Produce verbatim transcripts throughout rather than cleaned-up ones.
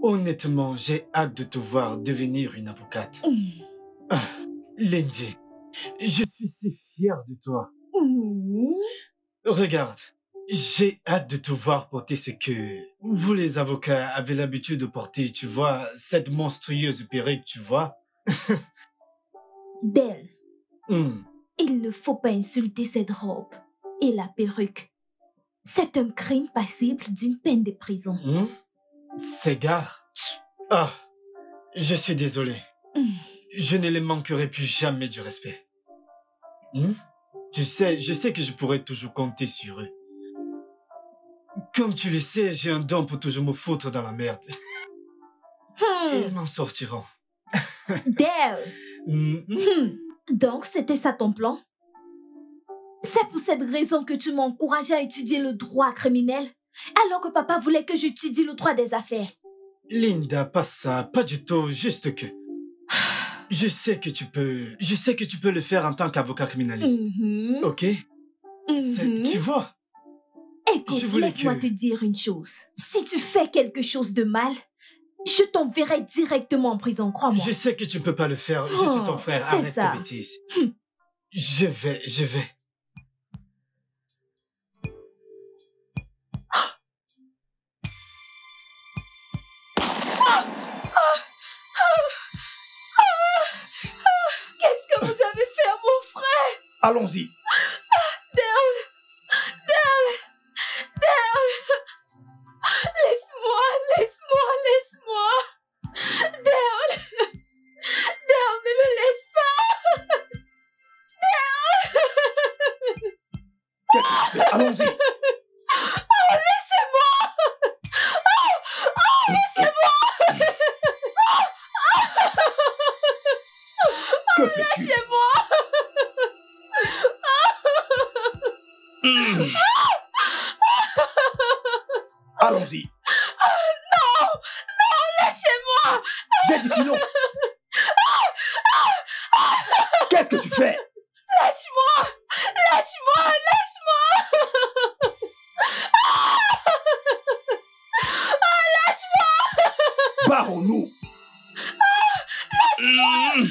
Honnêtement, j'ai hâte de te voir devenir une avocate. Mm. Ah, Lindy, je suis si fier de toi. Mm. Regarde, j'ai hâte de te voir porter ce que vous les avocats avez l'habitude de porter, tu vois, cette monstrueuse perruque, tu vois. Dale, Hmm. il ne faut pas insulter cette robe et la perruque. C'est un crime passible d'une peine de prison. Hmm? Ces gars. Ah, je suis désolé. Mm. Je ne les manquerai plus jamais du respect. Hmm? Tu sais, je sais que je pourrais toujours compter sur eux. Comme tu le sais, j'ai un don pour toujours me foutre dans la merde. Hmm. Et ils m'en sortiront. Dale, Hmm. hmm. Donc c'était ça ton plan? C'est pour cette raison que tu m'encourageais à étudier le droit criminel, alors que papa voulait que j'étudie le droit des affaires. Linda, pas ça, pas du tout, juste que... Je sais que tu peux... Je sais que tu peux le faire en tant qu'avocat criminaliste. Mhm. Ok? C'est- Mhm. Tu vois? Écoute, Je voulais laisse-moi que- te dire une chose. Si tu fais quelque chose de mal, je t'enverrai directement en prison, crois-moi. Je sais que tu peux pas le faire, je Oh, suis ton frère, c'est arrête ça. tes bêtises. Hmm. Je vais, je vais. Qu'est-ce que vous avez fait à mon frère? Allons-y. Dale! Dale! Dale! Laisse-moi, laisse-moi, laisse-moi! Dale! Dale, ne me laisse pas! Qu'est-ce que tu fais? Allons-y. Oh, laissez-moi! Oh, oh, laissez-moi! Que fais-tu? Lâchez-moi! Hmm. Allons-y. Non! Non, lâchez-moi! J'ai dit que non. Qu'est-ce que tu fais? Lâche-moi! Lâche-moi! Lâche-moi! Ah, lâche-moi! Barrons-nous. Hmm.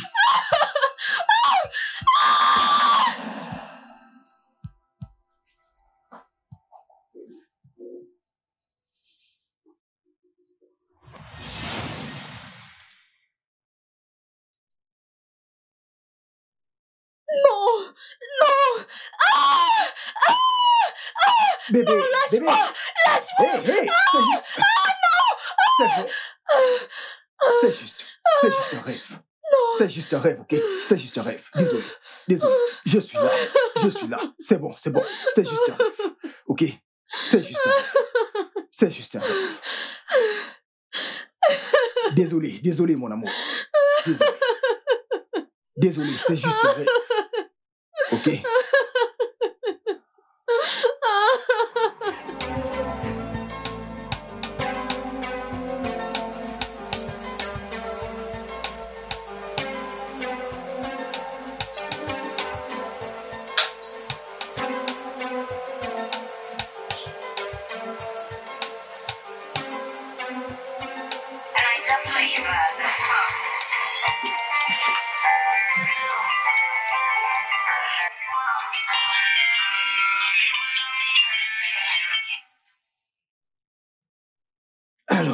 Non! Non! Ah! Ah! Bébé, bébé. Lâche-moi! Lâche-moi! Hé, hé, c'est juste. C'est bon. C'est juste. C'est juste un rêve. C'est juste un rêve, ok? C'est juste un rêve. Désolé. Désolé. Je suis là. Je suis là. C'est bon, c'est bon. C'est juste un rêve. Ok? C'est juste un rêve. C'est juste un rêve. Désolé, désolé, mon amour. Désolé. Désolé, c'est juste un rêve. Ok? Allô?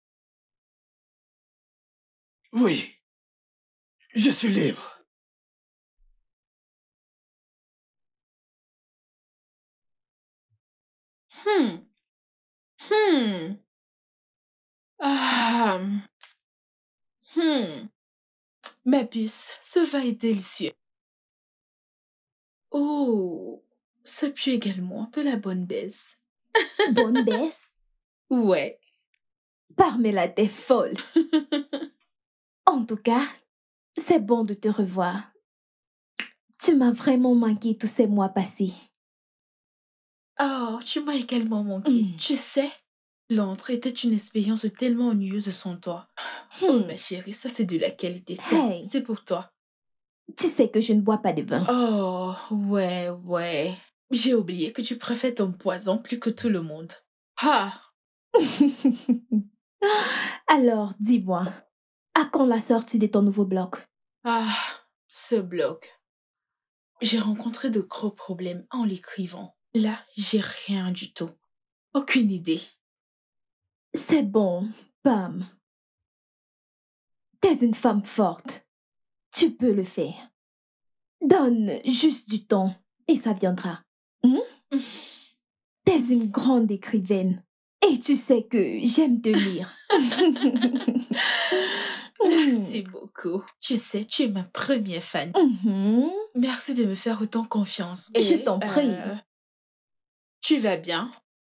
Oui. Je suis libre. Hmm. Hmm. Ah. Hmm. Ma puce, ce vin est délicieux. Oh, ça pue également de la bonne baisse. Bonne baisse? Ouais. Parmela, t'es folle. En tout cas, c'est bon de te revoir. Tu m'as vraiment manqué tous ces mois passés. Oh, tu m'as également manqué. Mm. Tu sais, Londres était une expérience tellement ennuyeuse sans toi. Oh, Hmm. ma chérie, ça c'est de la qualité. Tiens, Hey. c'est pour toi. Tu sais que je ne bois pas de vin. Oh, ouais, ouais. J'ai oublié que tu préfères ton poison plus que tout le monde. Ah, Alors, dis-moi, à quand la sortie de ton nouveau blog? Ah, ce blog. J'ai rencontré de gros problèmes en l'écrivant. Là, j'ai rien du tout. Aucune idée. C'est bon, Pam. T'es une femme forte. Tu peux le faire. Donne juste du temps et ça viendra. Hmm? T'es une grande écrivaine. Et tu sais que j'aime te lire. Merci beaucoup. Tu sais, tu es ma première fan. Mhm. Merci de me faire autant confiance. Je Et, t'en prie. euh, tu vas bien?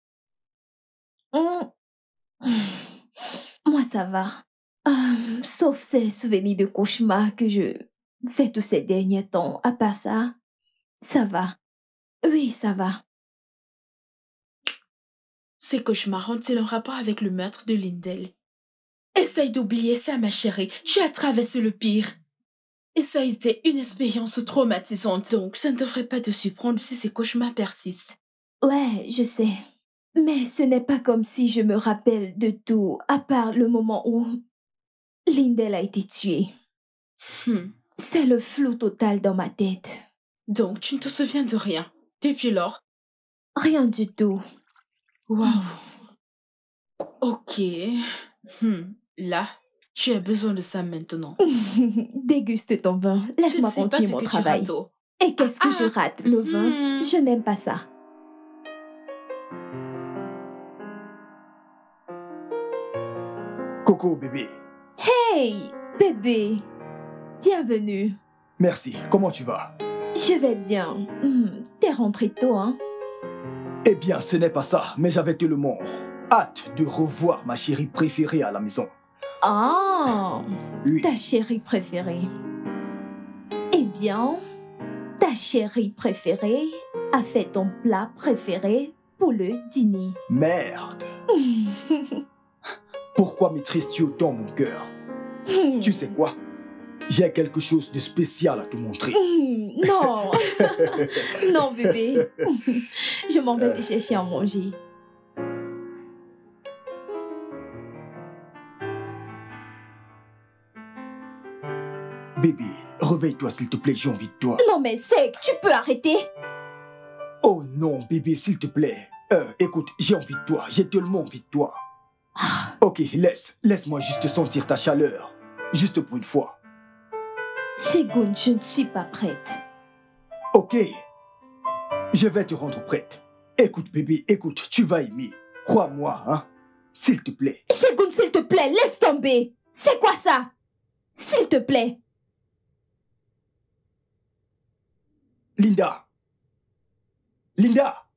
Mm. Moi, ça va. Euh, sauf ces souvenirs de cauchemars que je fais tous ces derniers temps. À part ça, ça va. Oui, ça va. Ces cauchemars ont-ils un rapport avec le meurtre de Lindell? Essaye d'oublier ça, ma chérie. Tu as traversé le pire. Et ça a été une expérience traumatisante. Donc, ça ne devrait pas te surprendre si ces cauchemars persistent. Ouais, je sais. Mais ce n'est pas comme si je me rappelle de tout, à part le moment où Lindell a été tué. Hmm. C'est le flou total dans ma tête. Donc, tu ne te souviens de rien depuis lors? Rien du tout. Waouh. Ok. Hmm. Là, tu as besoin de ça maintenant. Déguste ton vin. Je ne Laisse-moi sais pas continuer ce mon que tu travail. rates, oh. Et qu'est-ce que Ah, je rate? Le vin? hmm. Je n'aime pas ça. Coco, bébé. Hey, bébé. Bienvenue. Merci. Comment tu vas? Je vais bien. Hmm, T'es rentré tôt, hein? Eh bien, ce n'est pas ça, mais j'avais tellement hâte de revoir ma chérie préférée à la maison. Ah, Oui. ta chérie préférée. Eh bien, ta chérie préférée a fait ton plat préféré pour le dîner. Merde. Pourquoi maîtrises-tu autant mon cœur? Tu sais quoi? J'ai quelque chose de spécial à te montrer. Non, non bébé. Je m'en vais te chercher à manger. Bébé, réveille-toi s'il te plaît, j'ai envie de toi. Non mais sec, tu peux arrêter? Oh non, bébé, s'il te plaît. Euh, écoute, j'ai envie de toi, j'ai tellement envie de toi. Ok, laisse, laisse-moi juste sentir ta chaleur. Juste pour une fois. Segun, je ne suis pas prête. Ok. Je vais te rendre prête. Écoute, bébé, écoute, tu vas aimer. Crois-moi, hein. S'il te plaît. Segun, s'il te plaît, laisse tomber. C'est quoi ça? S'il te plaît. Linda. Linda.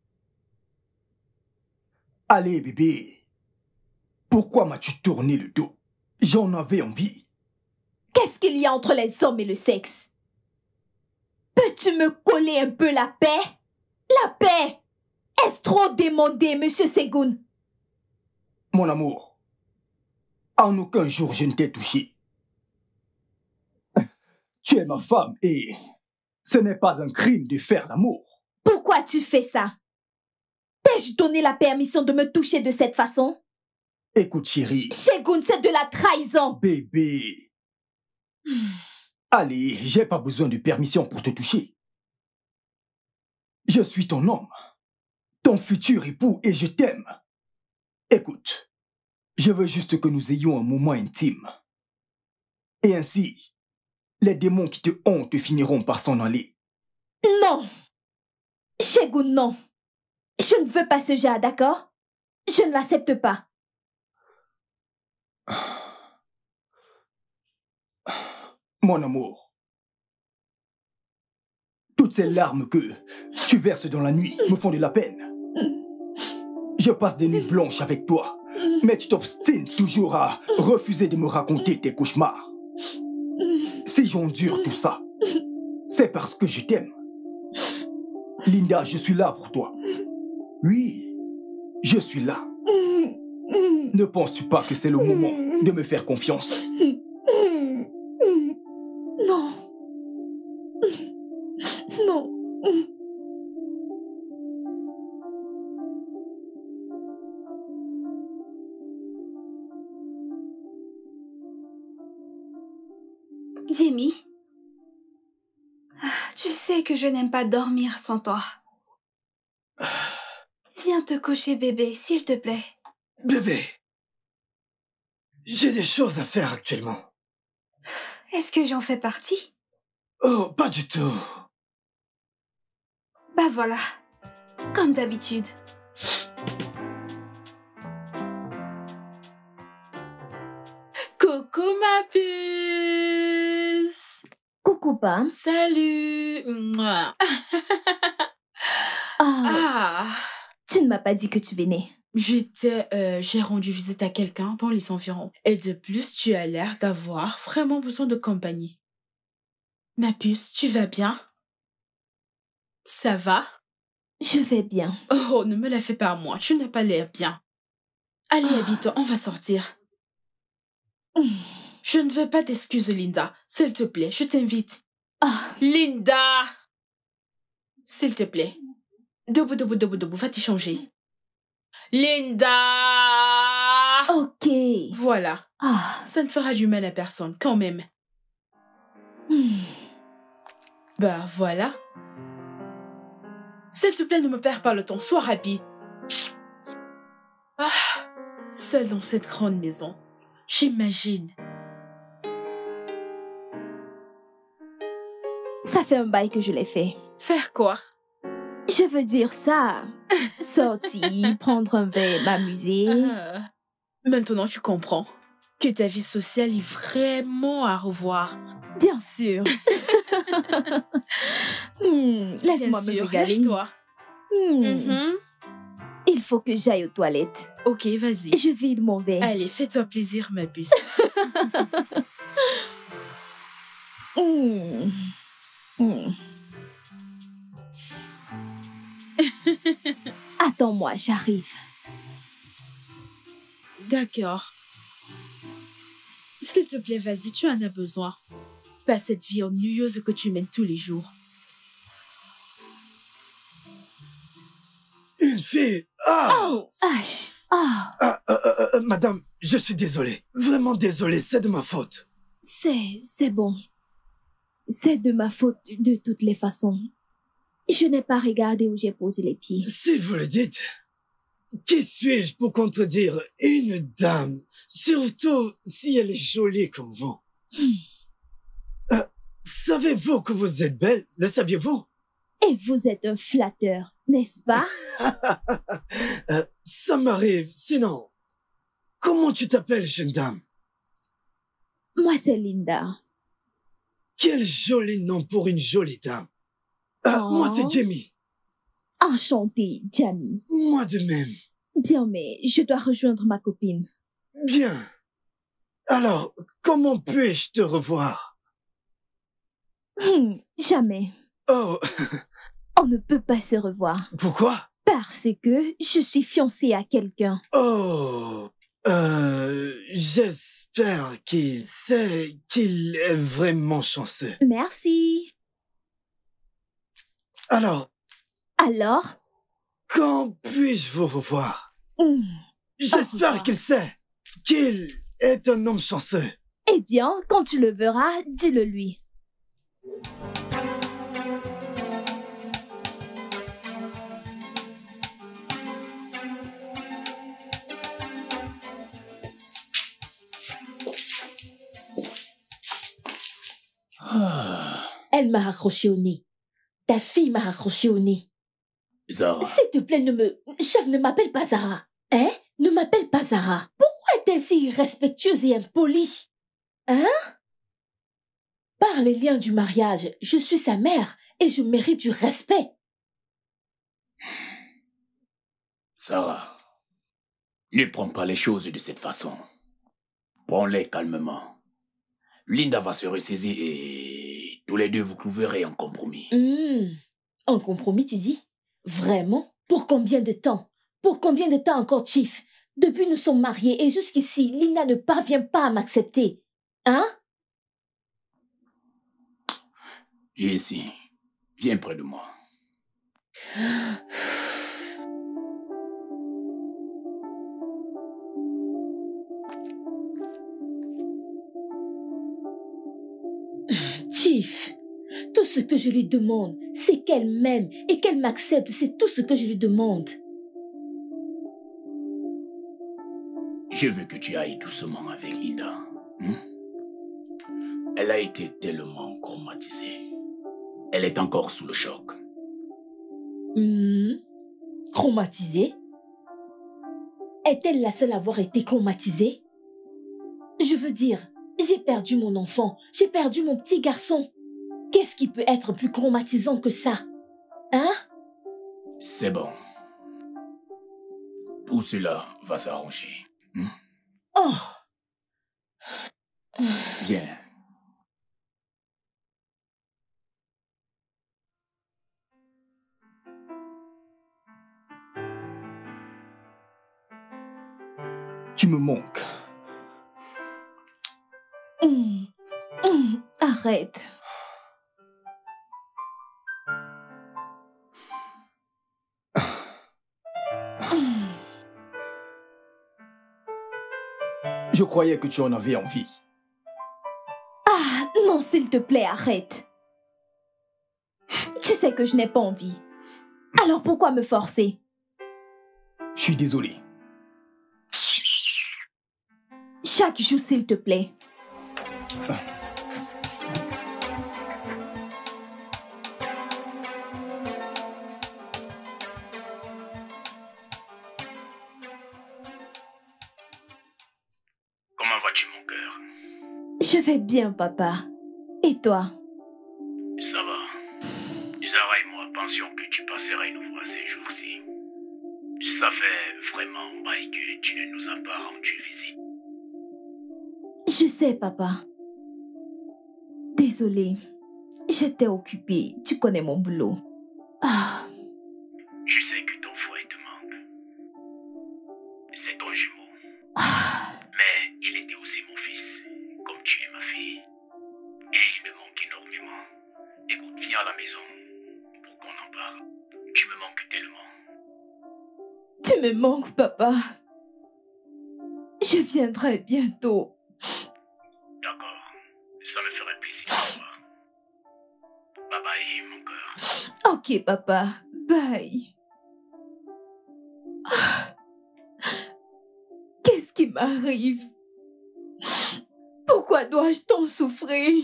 Allez, bébé. Pourquoi m'as-tu tourné le dos? J'en avais envie. Qu'est-ce qu'il y a entre les hommes et le sexe? Peux-tu me coller un peu la paix? La paix! Est-ce trop demandé, monsieur Segun? Mon amour, en aucun jour je ne t'ai touché. Tu es ma femme et ce n'est pas un crime de faire l'amour. Pourquoi tu fais ça? T'ai-je donné la permission de me toucher de cette façon? Écoute, chérie. Segun, c'est de la trahison. Bébé. Allez, j'ai pas besoin de permission pour te toucher. Je suis ton homme, ton futur époux et je t'aime. Écoute, je veux juste que nous ayons un moment intime. Et ainsi, les démons qui te hantent finiront par s'en aller. Non. Segun, non. Je ne veux pas ce genre, d'accord? Je ne l'accepte pas. Mon amour, toutes ces larmes que tu verses dans la nuit me font de la peine. Je passe des nuits blanches avec toi, mais tu t'obstines toujours à refuser de me raconter tes cauchemars. Si j'endure tout ça, c'est parce que je t'aime. Linda, je suis là pour toi. Oui, je suis là. Ne penses-tu pas que c'est le moment de me faire confiance? Non. Non. Jamie, ah, tu sais que je n'aime pas dormir sans toi. Viens te coucher, bébé, s'il te plaît. Bébé, j'ai des choses à faire actuellement. Est-ce que j'en fais partie? Oh, pas du tout. Bah voilà, comme d'habitude. Coucou ma puce. Coucou, Pam. Salut. Mouah. Ah, Ah, tu ne m'as pas dit que tu venais. j'étais, euh, j'ai rendu visite à quelqu'un dans les environs. Et de plus, tu as l'air d'avoir vraiment besoin de compagnie. Ma puce, tu vas bien? Ça va? Je vais bien. Oh, ne me la fais pas à moi, tu n'as pas l'air bien. Allez, Ah. habite, on va sortir. Hmm. Je ne veux pas d'excuses, Linda. S'il te plaît, je t'invite. Ah, Linda! S'il te plaît. Debout, debout, debout, debout, va t'y changer. Linda! ok. Voilà. Ah. Ça ne fera du mal à personne, quand même. Hmm. Bah, voilà. S'il te plaît, ne me perds pas le temps, sois rapide. Ah, seule dans cette grande maison. J'imagine. Ça fait un bail que je l'ai fait. Faire quoi? Je veux dire ça. Sortir, prendre un verre, m'amuser. Ah. Maintenant, tu comprends que ta vie sociale est vraiment à revoir. Bien sûr. Hmm, laisse-moi Bien me sûr, régaler. lâche-toi. Hmm, Mhm. Il faut que j'aille aux toilettes. Ok, vas-y. Je vide mon verre. Allez, fais-toi plaisir, ma puce. Hmm. Hmm. Attends-moi, j'arrive. D'accord. S'il te plaît, vas-y, tu en as besoin. Pas cette vie ennuyeuse que tu mènes tous les jours. Une fille. Ah, Oh, H. Ah, Ah, euh, euh, euh, madame, je suis désolé. Vraiment désolé, c'est de ma faute. c'est, c'est bon. C'est de ma faute de toutes les façons. Je n'ai pas regardé où j'ai posé les pieds. Si vous le dites, qui suis-je pour contredire une dame, surtout si elle est jolie comme vous? Euh, savez-vous que vous êtes belle? Le saviez-vous? Et vous êtes un flatteur, n'est-ce pas? Euh, ça m'arrive, sinon. Comment tu t'appelles, jeune dame? Moi, c'est Linda. Quel joli nom pour une jolie dame. Euh, Oh. Moi, c'est Jamie. Enchantée, Jamie. Moi de même. Bien, mais je dois rejoindre ma copine. Bien. Alors, comment puis-je te revoir? Hmm, jamais. Oh, On ne peut pas se revoir. pourquoi? Parce que je suis fiancée à quelqu'un. Oh, euh, j'espère qu'il sait qu'il est vraiment chanceux. Merci. Alors, Alors? quand puis-je vous revoir? Hmm, J'espère revoir. qu'il sait qu'il est un homme chanceux. Eh bien, quand tu le verras, dis-le lui. Elle m'a raccroché au nez. Ta fille m'a raccroché au nez. Zara, S'il te plaît, ne me... Chef, ne m'appelle pas Zara. Hein? Ne m'appelle pas Zara. Pourquoi est-elle si irrespectueuse et impolie? Hein? Par les liens du mariage, je suis sa mère et je mérite du respect. Zara, ne prends pas les choses de cette façon. Prends-les calmement. Linda va se ressaisir et tous les deux vous trouverez un compromis. Hmm. Un compromis, tu dis? Vraiment? Pour combien de temps? Pour combien de temps encore, Chief? Depuis nous sommes mariés et jusqu'ici, Linda ne parvient pas à m'accepter. Hein? Viens ici. Viens près de moi. Chief, tout ce que je lui demande, c'est qu'elle m'aime et qu'elle m'accepte. C'est tout ce que je lui demande. Je veux que tu ailles doucement avec Linda. Hmm? Elle a été tellement traumatisée. Elle est encore sous le choc. Hmm. Traumatisée? Est-elle la seule à avoir été traumatisée? Je veux dire, j'ai perdu mon enfant, j'ai perdu mon petit garçon. Qu'est-ce qui peut être plus traumatisant que ça? Hein? C'est bon. Tout cela va s'arranger. Hmm? Oh! Viens. Tu me manques. Mmh. Mmh. Arrête. Je croyais que tu en avais envie. Ah, non, s'il te plaît, arrête. Tu sais que je n'ai pas envie. Alors pourquoi me forcer? Je suis désolé. Chaque jour, s'il te plaît. Comment vas-tu, mon cœur? Je vais bien, papa. Et toi? Ça va. Zara et moi pensions que tu passerais nous voir ces jours-ci. Ça fait vraiment un bail que tu ne nous as pas rendu visite. Je sais, papa. Désolée. J'étais occupée. Tu connais mon boulot. Ah. Je sais que ton frère te manque. C'est ton jumeau. Ah. Mais il était aussi mon fils, comme tu es ma fille. Et il me manque énormément. Écoute, viens à la maison pour qu'on en parle. Tu me manques tellement. Tu me manques, papa. Je viendrai bientôt. D'accord. Ça me ferait plaisir de te voir. Bye bye, mon cœur. Ok, papa. Bye. Ah. Qu'est-ce qui m'arrive? Pourquoi dois-je tant souffrir?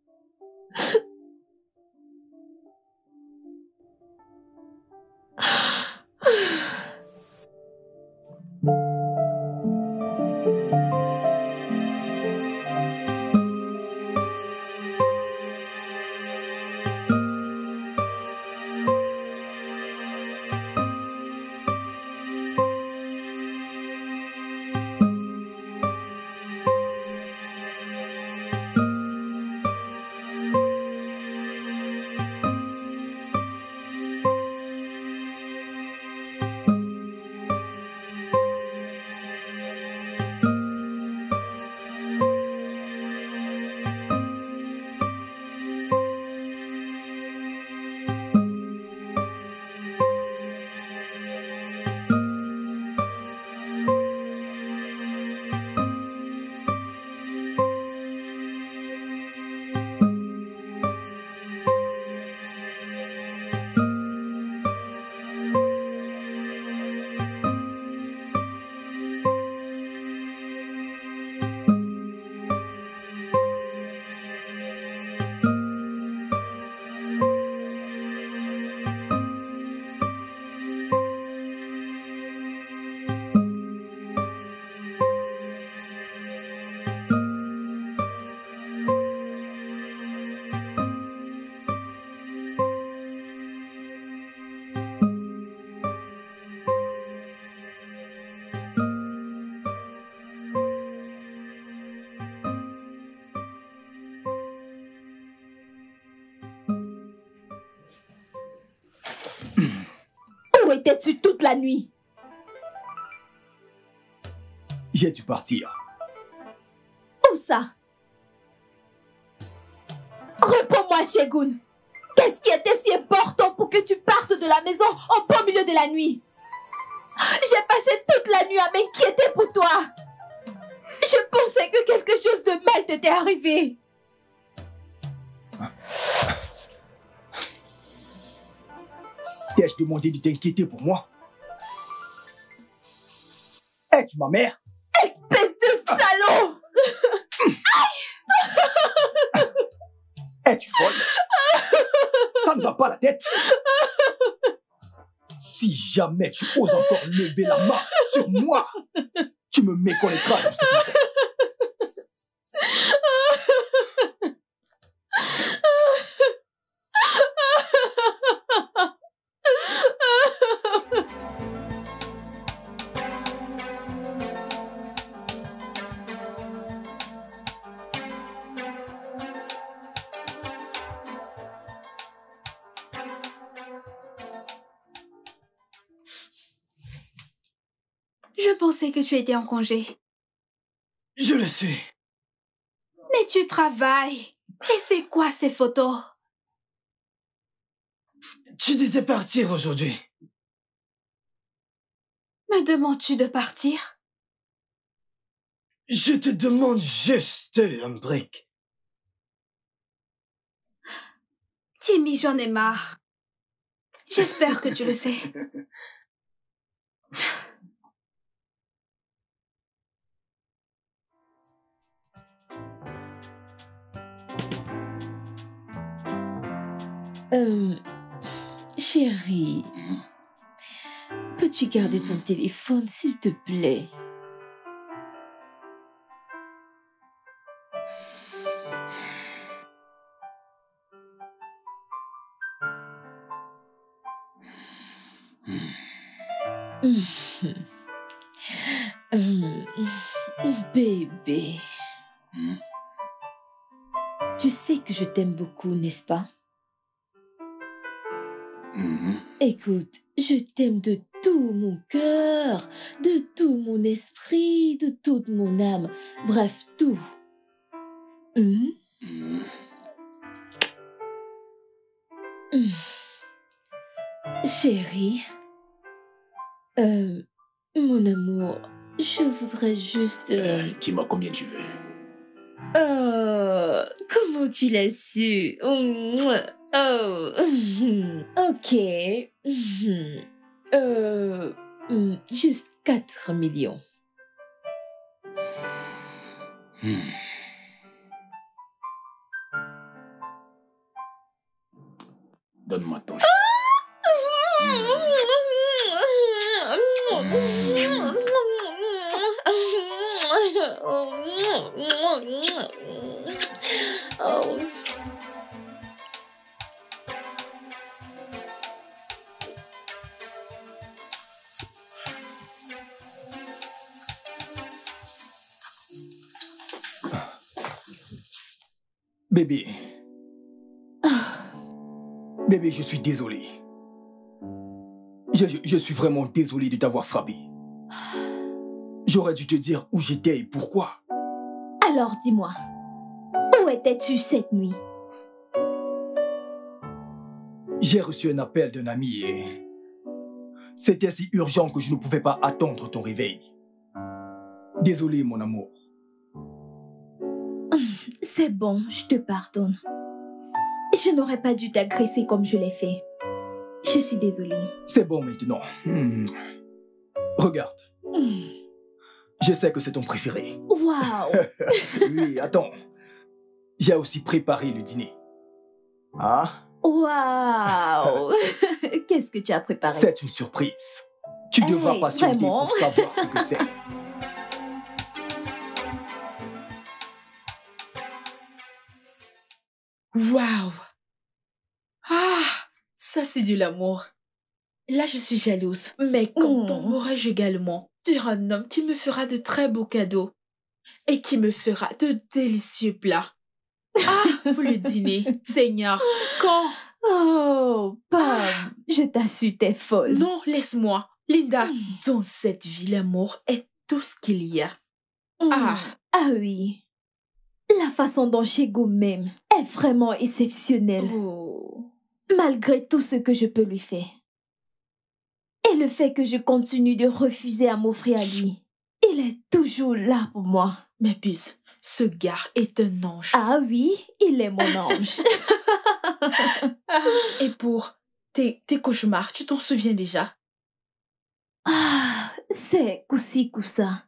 Où étais-tu toute la nuit? J'ai dû partir. Où ça? Réponds-moi, Shegun. Qu'est-ce qui était si important pour que tu partes de la maison au beau milieu de la nuit? J'ai passé toute la nuit à m'inquiéter pour toi. Je pensais que quelque chose de mal t'était arrivé. Ah. T'ai-je demandé de t'inquiéter pour moi? Es-tu ma mère? Espèce de salaud! Es-tu folle? Ça ne va pas la tête? Si jamais tu oses encore lever la main sur moi, tu me méconnaîtras de cette misère. Je pensais que tu étais en congé. Je le sais. Mais tu travailles. Et c'est quoi ces photos? Tu disais partir aujourd'hui. Me demandes-tu de partir? Je te demande juste un break. Timmy, j'en ai marre. J'espère que tu le sais. Euh, chérie, peux-tu garder ton téléphone, s'il te plaît? Hum, bébé, tu sais que je t'aime beaucoup, n'est-ce pas? Écoute, je t'aime de tout mon cœur, de tout mon esprit, de toute mon âme, bref, tout. Hum? Hum. Chérie, euh, mon amour, je voudrais juste... euh, Euh, Dis-moi combien tu veux. Oh, comment tu l'as su? Oh, ok. Euh, juste quatre millions. Donne-moi ton Oh. Bébé. Bébé, je suis désolé. Je, je, je suis vraiment désolé de t'avoir frappé. J'aurais dû te dire où j'étais et pourquoi. Alors dis-moi, où étais-tu cette nuit? J'ai reçu un appel d'un ami et... c'était si urgent que je ne pouvais pas attendre ton réveil. Désolé, mon amour. C'est bon, je te pardonne. Je n'aurais pas dû t'agresser comme je l'ai fait. Je suis désolée. C'est bon maintenant. Hmm. Regarde. Hmm. Je sais que c'est ton préféré. Waouh! Oui, attends. J'ai aussi préparé le dîner. Ah? Waouh! Qu'est-ce que tu as préparé? C'est une surprise. Tu devras Hey, patienter vraiment? pour savoir ce que c'est. Waouh! Ah, ça c'est de l'amour. Là, je suis jalouse. Mais quand Mm. t'aimerais également, tu es un homme qui me fera de très beaux cadeaux et qui me fera de délicieux plats. Ah, pour le dîner, Seigneur, quand? Oh, Pam, je t'assure, t'es folle. Non, laisse-moi. Linda, dans cette vie, l'amour est tout ce qu'il y a. Mm. Ah. Ah oui. La façon dont Chego m'aime est vraiment exceptionnelle. Oh. Malgré tout ce que je peux lui faire. Et le fait que je continue de refuser à m'offrir à lui. Il est toujours là pour moi. Mais puce, ce gars est un ange. Ah oui, il est mon ange. Et pour tes, tes cauchemars, tu t'en souviens déjà? Ah, c'est coussi coussa.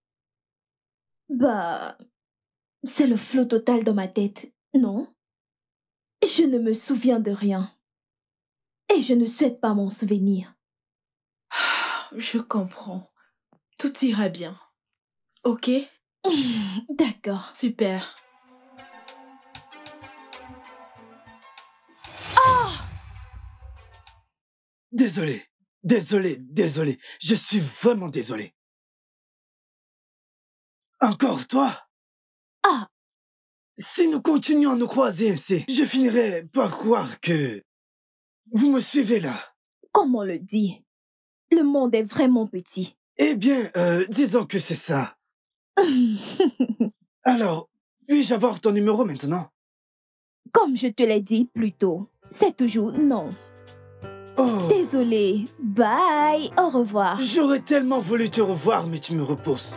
Bah, c'est le flot total dans ma tête, non? Je ne me souviens de rien. Et je ne souhaite pas m'en souvenir. Je comprends. Tout ira bien. Ok? D'accord. Super. Désolé, désolé, désolé. Je suis vraiment désolé. Encore toi? Ah! Si nous continuons à nous croiser ainsi, je finirai par croire que vous me suivez là. Comment le dit? Le monde est vraiment petit. Eh bien, euh, disons que c'est ça. Alors, puis-je avoir ton numéro maintenant? Comme je te l'ai dit plus tôt, c'est toujours non. Oh, Désolée. Bye. Au revoir. j'aurais tellement voulu te revoir, mais tu me repousses.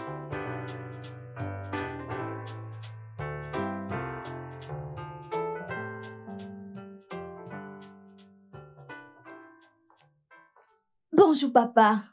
Bonjour, papa.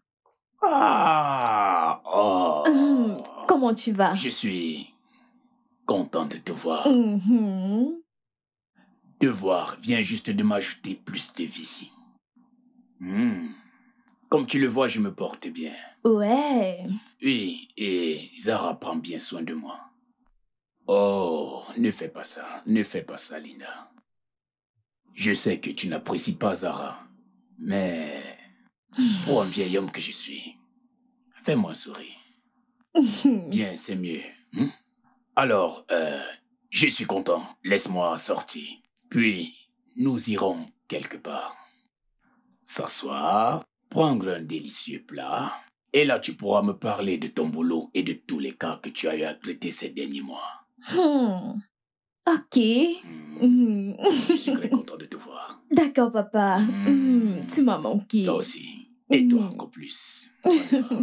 Ah, oh. Hum, comment tu vas? Je suis content de te voir. Mhm. Te voir vient juste de m'ajouter plus de vie. Hmm. Comme tu le vois, je me porte bien. Ouais. Oui, et Zara prend bien soin de moi. Oh, ne fais pas ça, ne fais pas ça, Linda. Je sais que tu n'apprécies pas Zara, mais pour un vieil homme que je suis, fais-moi sourire. Bien, c'est mieux. Hmm? Alors, euh, je suis content. Laisse-moi sortir. Puis, nous irons quelque part. S'asseoir, prendre un délicieux plat. Et là, tu pourras me parler de ton boulot et de tous les cas que tu as eu à traiter ces derniers mois. Hmm. Ok. Hmm. Mhm. Je suis très content de te voir. D'accord, papa. Hmm. Mhm. Tu m'as manqué. Toi aussi. Et toi Mhm. encore plus. On y va.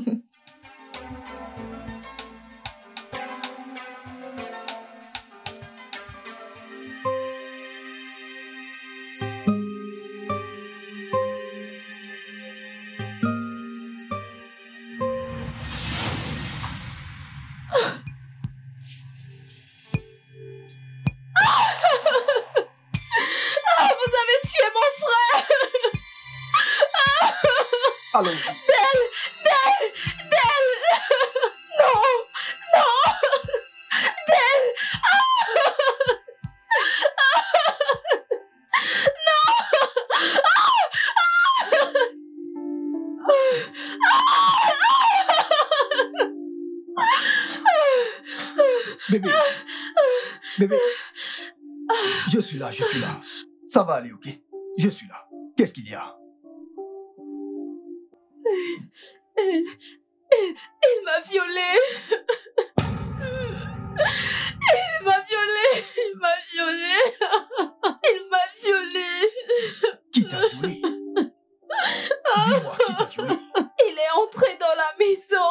Ah, vous avez tué mon frère! Allons-y. Del! Del! Del! Non! Non! Del! Bébé. Bébé. Je suis là, je suis là. Ça va aller, ok? Je suis là. Qu'est-ce qu'il y a? Il, il- il m'a violée! Il m'a violée! Il m'a violée! Il m'a violée! Qui t'a violé? Dis-moi, qui t'a violé? Il est entré dans la maison!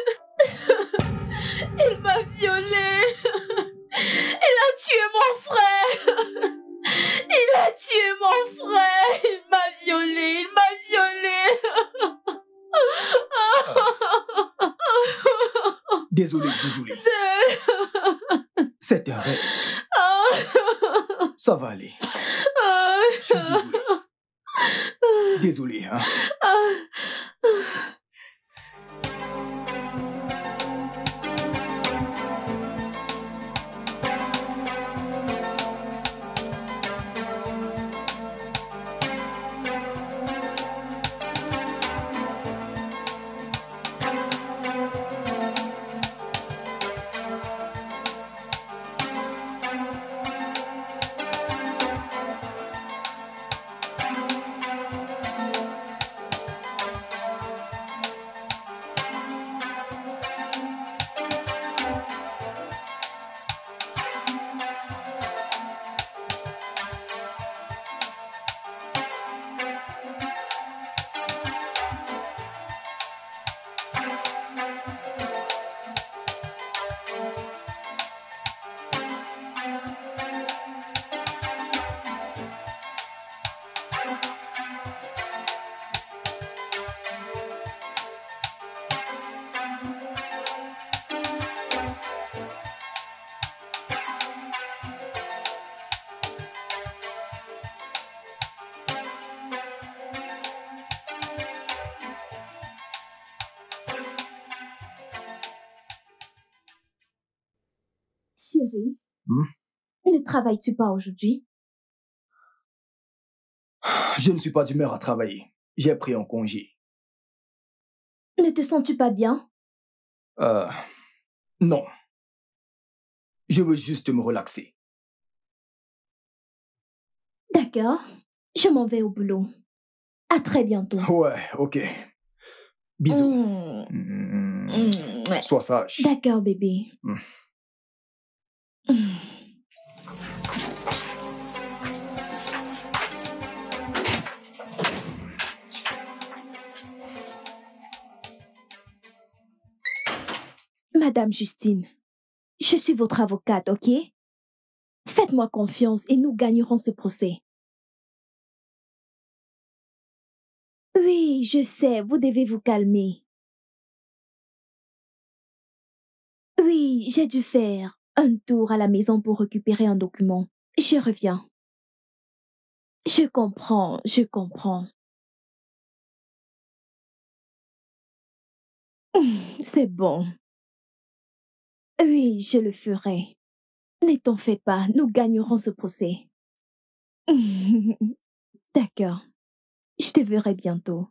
Il m'a violée! Il a tué mon frère! Il a tué mon frère! Il m'a violée! Il m'a violée! Désolé, désolé. C'est un rêve. Ça va aller. Je suis désolé. Désolé, hein. Chérie, Hmm? ne travailles-tu pas aujourd'hui? Je ne suis pas d'humeur à travailler. J'ai pris un congé. Ne te sens-tu pas bien? Euh... Non. Je veux juste me relaxer. D'accord, je m'en vais au boulot. À très bientôt. Ouais, ok. Bisous. Mm. Hmm. Mm, ouais. Sois sage. D'accord, bébé. Mm. Mm. Madame Justine, je suis votre avocate, ok? Faites-moi confiance et nous gagnerons ce procès. Oui, je sais, vous devez vous calmer. Oui, j'ai dû faire un tour à la maison pour récupérer un document. Je reviens. Je comprends, je comprends. C'est bon. Oui, je le ferai. Ne t'en fais pas, nous gagnerons ce procès. D'accord. Je te verrai bientôt.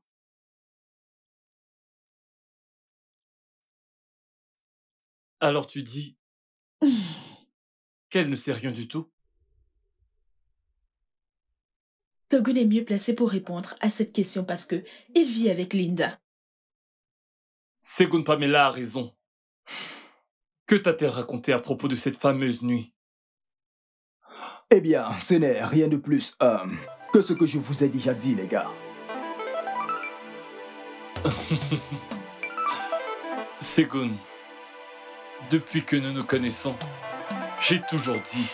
Alors tu dis qu'elle ne sait rien du tout? Togun est mieux placé pour répondre à cette question parce que il vit avec Linda. Segun Pamela a raison. Que t'a-t-elle raconté à propos de cette fameuse nuit? Eh bien, ce n'est rien de plus euh, que ce que je vous ai déjà dit, les gars. Segun, depuis que nous nous connaissons, j'ai toujours dit,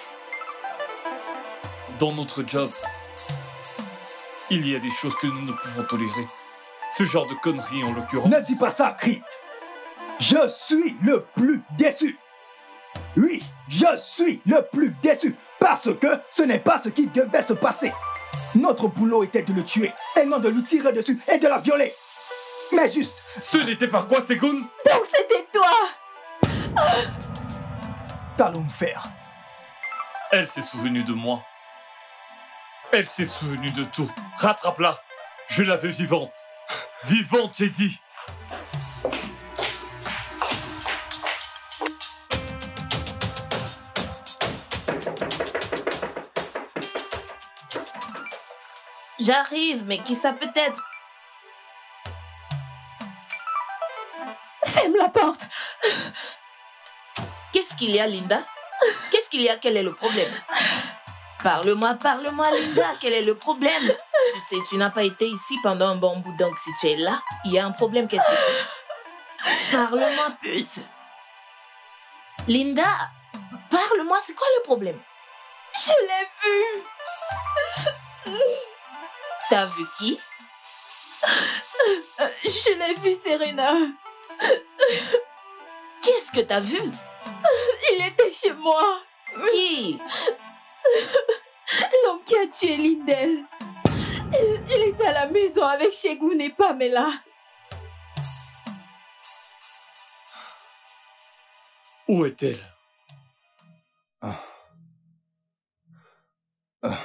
dans notre job, il y a des choses que nous ne pouvons tolérer. Ce genre de conneries en l'occurrence. Ne dis pas ça, Crypt. Je suis le plus déçu. Oui, je suis le plus déçu parce que ce n'est pas ce qui devait se passer. Notre boulot était de le tuer et non de lui tirer dessus et de la violer. Mais juste... Ce n'était pas quoi, Segun? Donc c'était toi! Qu'allons-nous faire? Elle s'est souvenue de moi. Elle s'est souvenue de tout. Rattrape-la. Je la veux vivante. Vivante, j'ai dit. J'arrive, mais qui ça peut être? Ferme la porte! Qu'est-ce qu'il y a, Linda? Qu'est-ce qu'il y a? Quel est le problème? Parle-moi, parle-moi, Linda. Quel est le problème? Tu sais, tu n'as pas été ici pendant un bon bout, donc si tu es là, il y a un problème. Qu'est-ce que c'est? Parle-moi plus. Linda, parle-moi, c'est quoi le problème? Je l'ai vu! T'as vu qui? Je l'ai vu, Serena. Qu'est-ce que t'as vu? Il était chez moi. Qui? L'homme qui a tué Lindell. Il, il était à la maison avec Segun et Pamela. Où est-elle? Ah. Ah.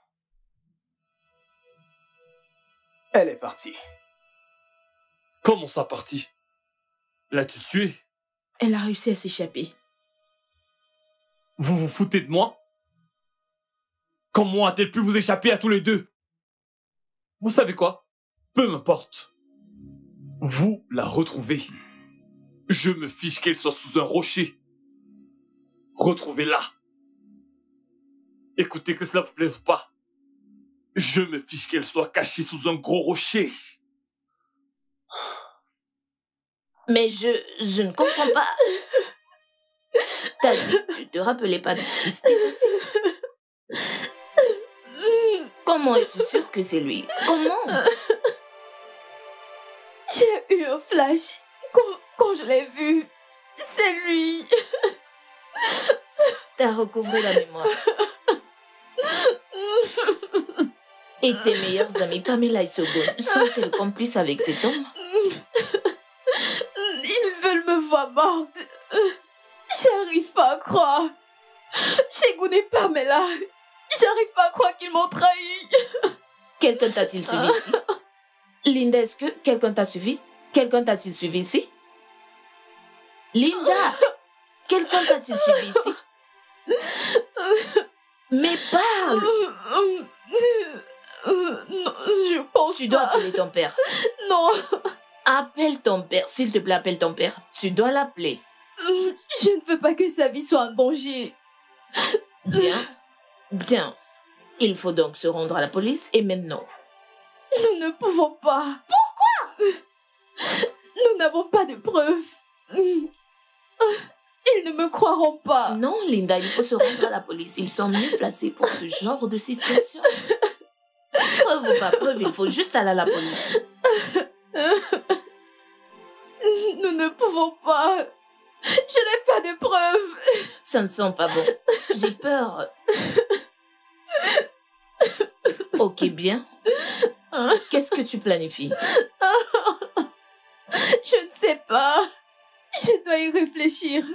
Elle est partie. Comment ça partie? L'as-tu tuée? Elle a réussi à s'échapper. Vous vous foutez de moi? Comment a-t-elle pu vous échapper à tous les deux? Vous savez quoi? Peu m'importe. Vous la retrouvez. Je me fiche qu'elle soit sous un rocher. Retrouvez-la. Écoutez, que cela vous plaise ou pas, je me fiche qu'elle soit cachée sous un gros rocher. Mais je, je ne comprends pas. T'as dit que tu te rappelais pas de ce qui s'était passé. Comment es-tu sûre que c'est lui? Comment? J'ai eu un flash quand, quand je l'ai vu. C'est lui. T'as recouvré la mémoire. Et tes meilleurs amis, Pamela et Segun, sont-elles complices avec cet homme? Ils veulent me voir morte. J'arrive pas à croire. Chez et Pamela, j'arrive pas à croire qu'ils m'ont trahi. Quelqu'un t'a-t-il suivi ici? Linda, est-ce que quelqu'un t'a suivi? Quelqu'un t'a-t-il suivi ici? Linda, quelqu'un t'a-t-il suivi ici? Mais parle! Non, je pense Tu dois pas. appeler ton père. Non, Appelle ton père. S'il te plaît, appelle ton père. Tu dois l'appeler. je ne veux pas que sa vie soit en danger. Bien. Bien. Il faut donc se rendre à la police et maintenant. Nous ne pouvons pas. Pourquoi? Nous n'avons pas de preuves. Ils ne me croiront pas. Non, Linda, il faut se rendre à la police. Ils sont mieux placés pour ce genre de situation. Preuve ou pas preuve, il faut juste aller à la police. Nous ne pouvons pas. Je n'ai pas de preuves. Ça ne sent pas bon. J'ai peur. Ok, bien. Qu'est-ce que tu planifies? Je ne sais pas. Je dois y réfléchir.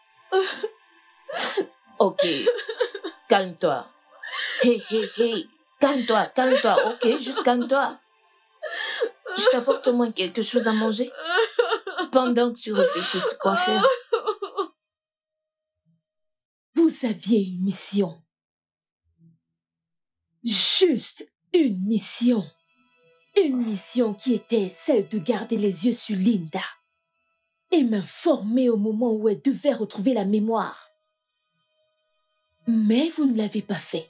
Ok. Calme-toi. Hey, hey, hey. Calme-toi, calme-toi. Ok, juste calme-toi. Je t'apporte au moins quelque chose à manger. Pendant que tu réfléchis sur quoi faire. Vous aviez une mission. Juste une mission. Une mission qui était celle de garder les yeux sur Linda et m'informer au moment où elle devait retrouver la mémoire. Mais vous ne l'avez pas fait.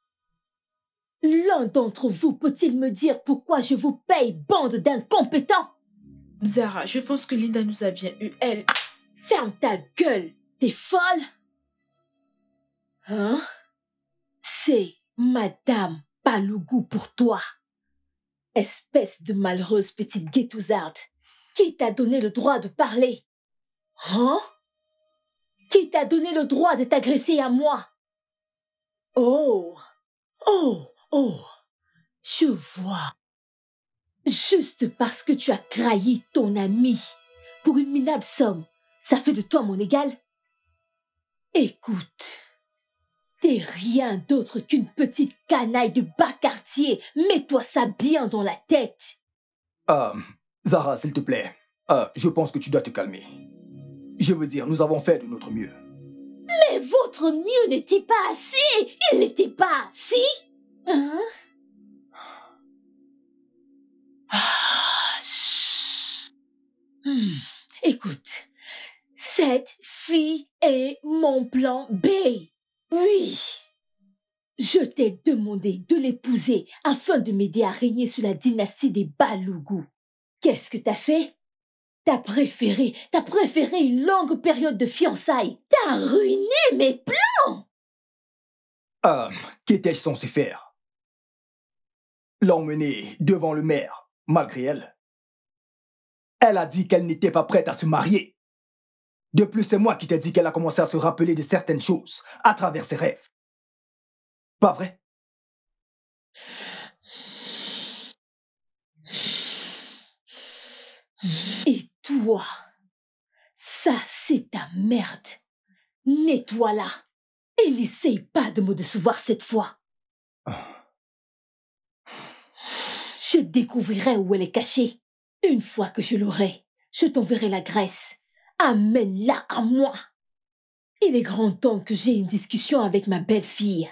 L'un d'entre vous peut-il me dire pourquoi je vous paye, bande d'incompétents? Zara, je pense que Linda nous a bien eu. Elle... Ferme ta gueule, t'es folle? Hein? C'est Madame Balougou pour toi. Espèce de malheureuse petite guétouzarde. Qui t'a donné le droit de parler? Hein? Qui t'a donné le droit de t'agresser à moi? Oh! Oh! Oh! Je vois. Juste parce que tu as trahi ton ami pour une minable somme, ça fait de toi mon égal? Écoute, t'es rien d'autre qu'une petite canaille de bas quartier. Mets-toi ça bien dans la tête. Euh, Zara, s'il te plaît, euh, je pense que tu dois te calmer. Je veux dire, nous avons fait de notre mieux. Mais votre mieux n'était pas assez. Il n'était pas, si? Hein? Ah, chut. Hmm. Écoute, cette fille est mon plan B. Oui. Je t'ai demandé de l'épouser afin de m'aider à régner sur la dynastie des Balougou. Qu'est-ce que t'as fait? T'as préféré, t'as préféré une longue période de fiançailles. T'as ruiné mes plans. Euh, qu'étais-je censé faire? L'emmener devant le maire, malgré elle. Elle a dit qu'elle n'était pas prête à se marier. De plus, c'est moi qui t'ai dit qu'elle a commencé à se rappeler de certaines choses à travers ses rêves. Pas vrai? Et toi, ça c'est ta merde. Nettoie-la et n'essaye pas de me décevoir cette fois. Je découvrirai où elle est cachée. Une fois que je l'aurai, je t'enverrai la graisse. Amène-la à moi. Il est grand temps que j'ai une discussion avec ma belle-fille.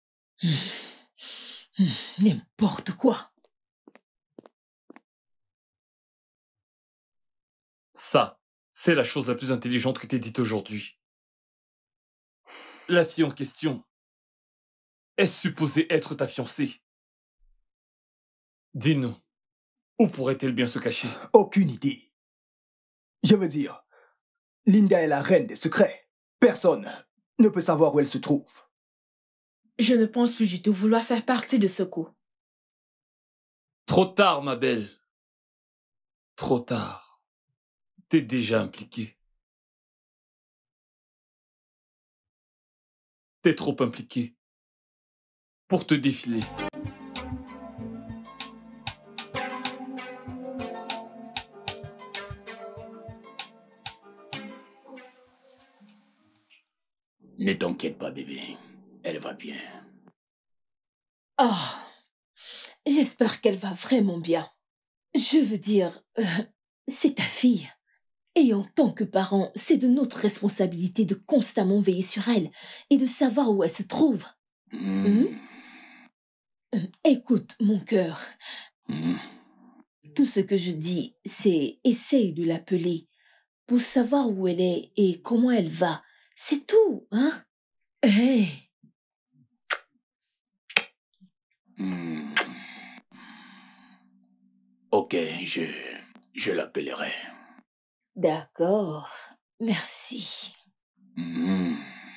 N'importe quoi. Ça, c'est la chose la plus intelligente que t'aies dite aujourd'hui. La fille en question est supposée être ta fiancée. Dis-nous, où pourrait-elle bien se cacher? Aucune idée. Je veux dire, Linda est la reine des secrets. Personne ne peut savoir où elle se trouve. Je ne pense plus du tout vouloir faire partie de ce coup. Trop tard, ma belle. Trop tard. T'es déjà impliquée. T'es trop impliquée pour te défiler. Ne t'inquiète pas, bébé. Elle va bien. Ah, j'espère qu'elle va vraiment bien. Je veux dire, euh, c'est ta fille. Et en tant que parent, c'est de notre responsabilité de constamment veiller sur elle et de savoir où elle se trouve. Mm. Hmm? Euh, Écoute, mon cœur, Mm. tout ce que je dis, c'est essaye de l'appeler pour savoir où elle est et comment elle va. C'est tout, hein? Hey. Mm. Ok, je, je l'appellerai. D'accord, merci. Mm.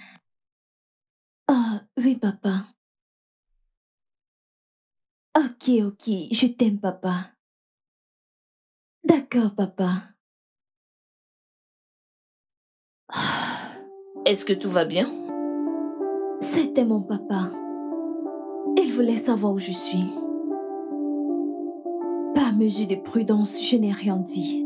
Ah, oui, papa. Ok, ok, je t'aime, papa. D'accord, papa. Ah, Est-ce que tout va bien? c'était mon papa. Il voulait savoir où je suis. Par mesure de prudence, je n'ai rien dit.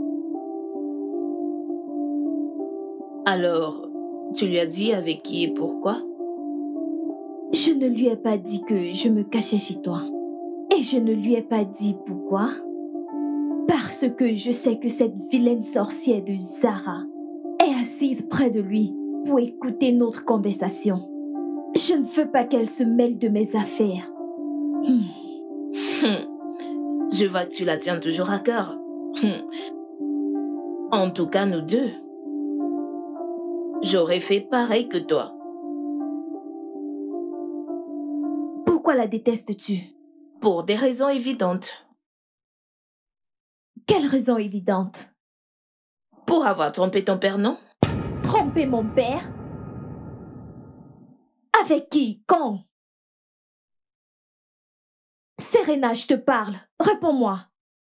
Alors, tu lui as dit avec qui et pourquoi? Je ne lui ai pas dit que je me cachais chez toi. Et je ne lui ai pas dit pourquoi. Parce que je sais que cette vilaine sorcière de Zara est assise près de lui pour écouter notre conversation. Je ne veux pas qu'elle se mêle de mes affaires. Hmm. Je vois que tu la tiens toujours à cœur. En tout cas, nous deux. J'aurais fait pareil que toi. Pourquoi la détestes-tu? Pour des raisons évidentes. Quelle raison évidente? Pour avoir trompé ton père, non? Tromper mon père? Avec qui? Quand? Serena, je te parle. Réponds-moi.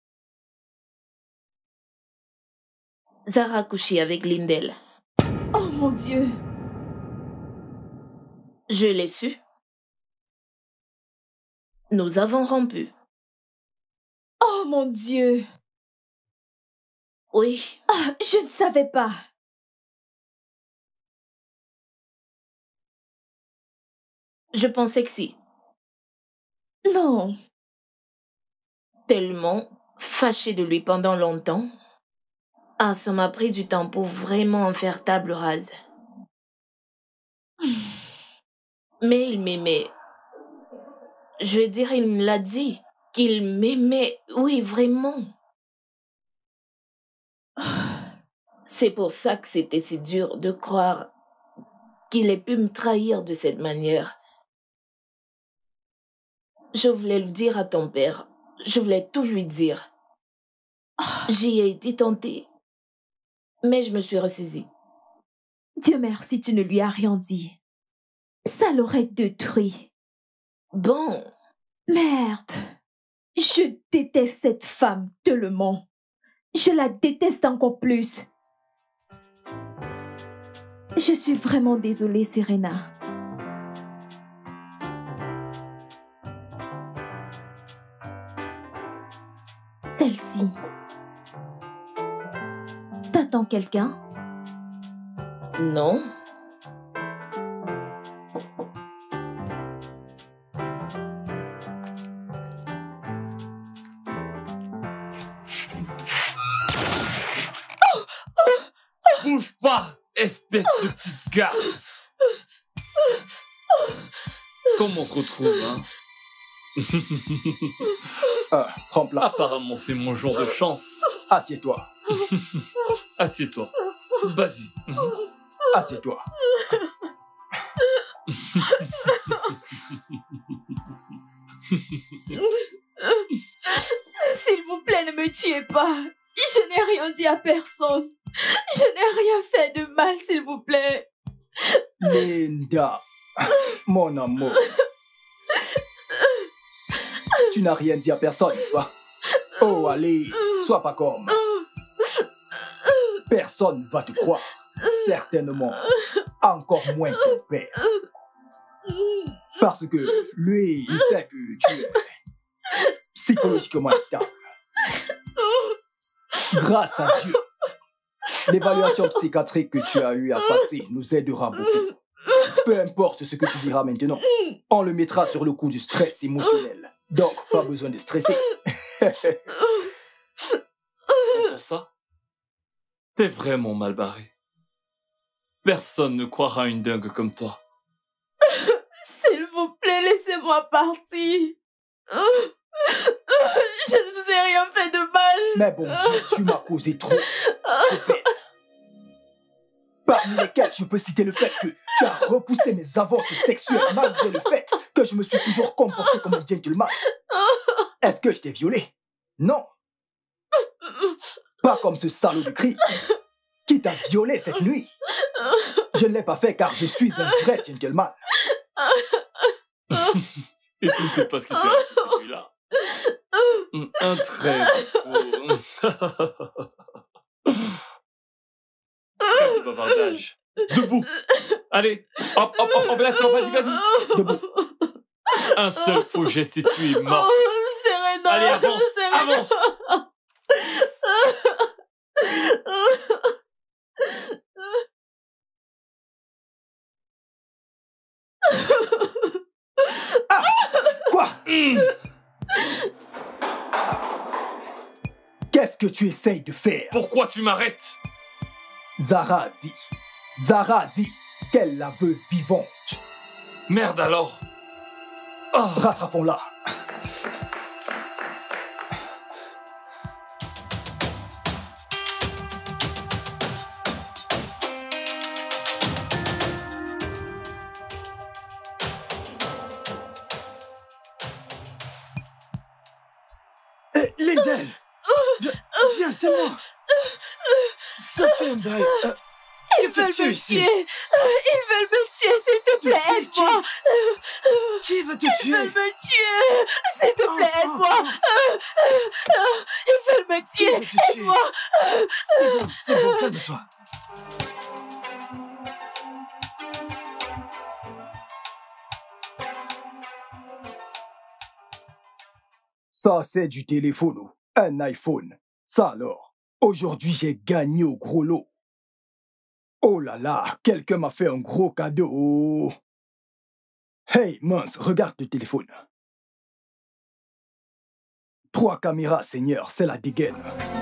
Zara a couché avec Lindell. Oh mon Dieu. Je l'ai su. Nous avons rompu. Oh mon Dieu. Oui. Ah, je ne savais pas. Je pensais que si. Non. Tellement fâchée de lui pendant longtemps. Ah, ça m'a pris du temps pour vraiment en faire table rase. Mais il m'aimait. Je veux dire, il me l'a dit. Qu'il m'aimait. Oui, vraiment. C'est pour ça que c'était si dur de croire qu'il ait pu me trahir de cette manière. Je voulais le dire à ton père. Je voulais tout lui dire. J'y ai été tentée. Mais je me suis ressaisie. Dieu merci, tu ne lui as rien dit. Ça l'aurait détruit. Bon. Merde. Je déteste cette femme tellement. Je la déteste encore plus. Je suis vraiment désolée, Serena. Celle-ci. T'attends quelqu'un? Non. Bouge pas, espèce de petite garce. Comment on se retrouve, hein? Ah, prends place. Apparemment, c'est mon jour de chance. Assieds-toi. Assieds-toi. Vas-y. Assieds-toi. S'il vous plaît, ne me tuez pas. Je n'ai rien dit à personne. Je n'ai rien fait de mal, s'il vous plaît. Linda, mon amour. Tu n'as rien dit à personne, n'est-ce pas? Oh, allez, sois pas comme. Personne ne va te croire. Certainement. Encore moins ton père. Parce que lui, il sait que tu es psychologiquement stable. Grâce à Dieu, l'évaluation psychiatrique que tu as eu à passer nous aidera beaucoup. Peu importe ce que tu diras maintenant, on le mettra sur le coup du stress émotionnel. Donc, pas besoin de stresser. Entends ça? T'es vraiment mal barré. Personne ne croira à une dingue comme toi. S'il vous plaît, laissez-moi partir. Je ne vous ai rien fait de mal. Mais bon Dieu, tu m'as causé trop de peine. Parmi lesquels je peux citer le fait que tu as repoussé mes avances sexuelles malgré le fait que je me suis toujours comporté comme un gentleman. Est-ce que je t'ai violé? Non. Pas comme ce salaud de Chris qui t'a violé cette nuit. Je ne l'ai pas fait car je suis un vrai gentleman. Et tu ne sais pas ce que tu as fait cette nuit-là. Un très beau. Trêve de bavardage. Debout. Allez, hop, hop, hop, hop, lève-toi, vas-y, vas-y. Debout. Un seul faux geste et tu es mort. Oh, Serena. Allez, avance, Serena. avance. Ah, quoi? Mm. Qu'est-ce que tu essayes de faire? Pourquoi tu m'arrêtes? Zara dit. Zara dit qu'elle la veut vivante. Merde alors. Oh. Rattrapons-la. Eh, Lindell! Viens, viens, c'est moi! Ça fait un bail. Euh, Ils veulent me tuer. Ils veulent me tuer, s'il te plaît, Qui- aide-moi. Qui veut te Ils tuer? veulent me tuer. S'il te plaît, Oh, aide-moi. oh, Ils veulent me Qui tuer. veut te tuer? Aide-moi. C'est bon, c'est bon, calme-toi. Ça, c'est du téléphone. Un iPhone. Ça alors. Aujourd'hui, j'ai gagné au gros lot. Oh là là, quelqu'un m'a fait un gros cadeau. Hey, mince, regarde le téléphone. Trois caméras, Seigneur, c'est la dégaine.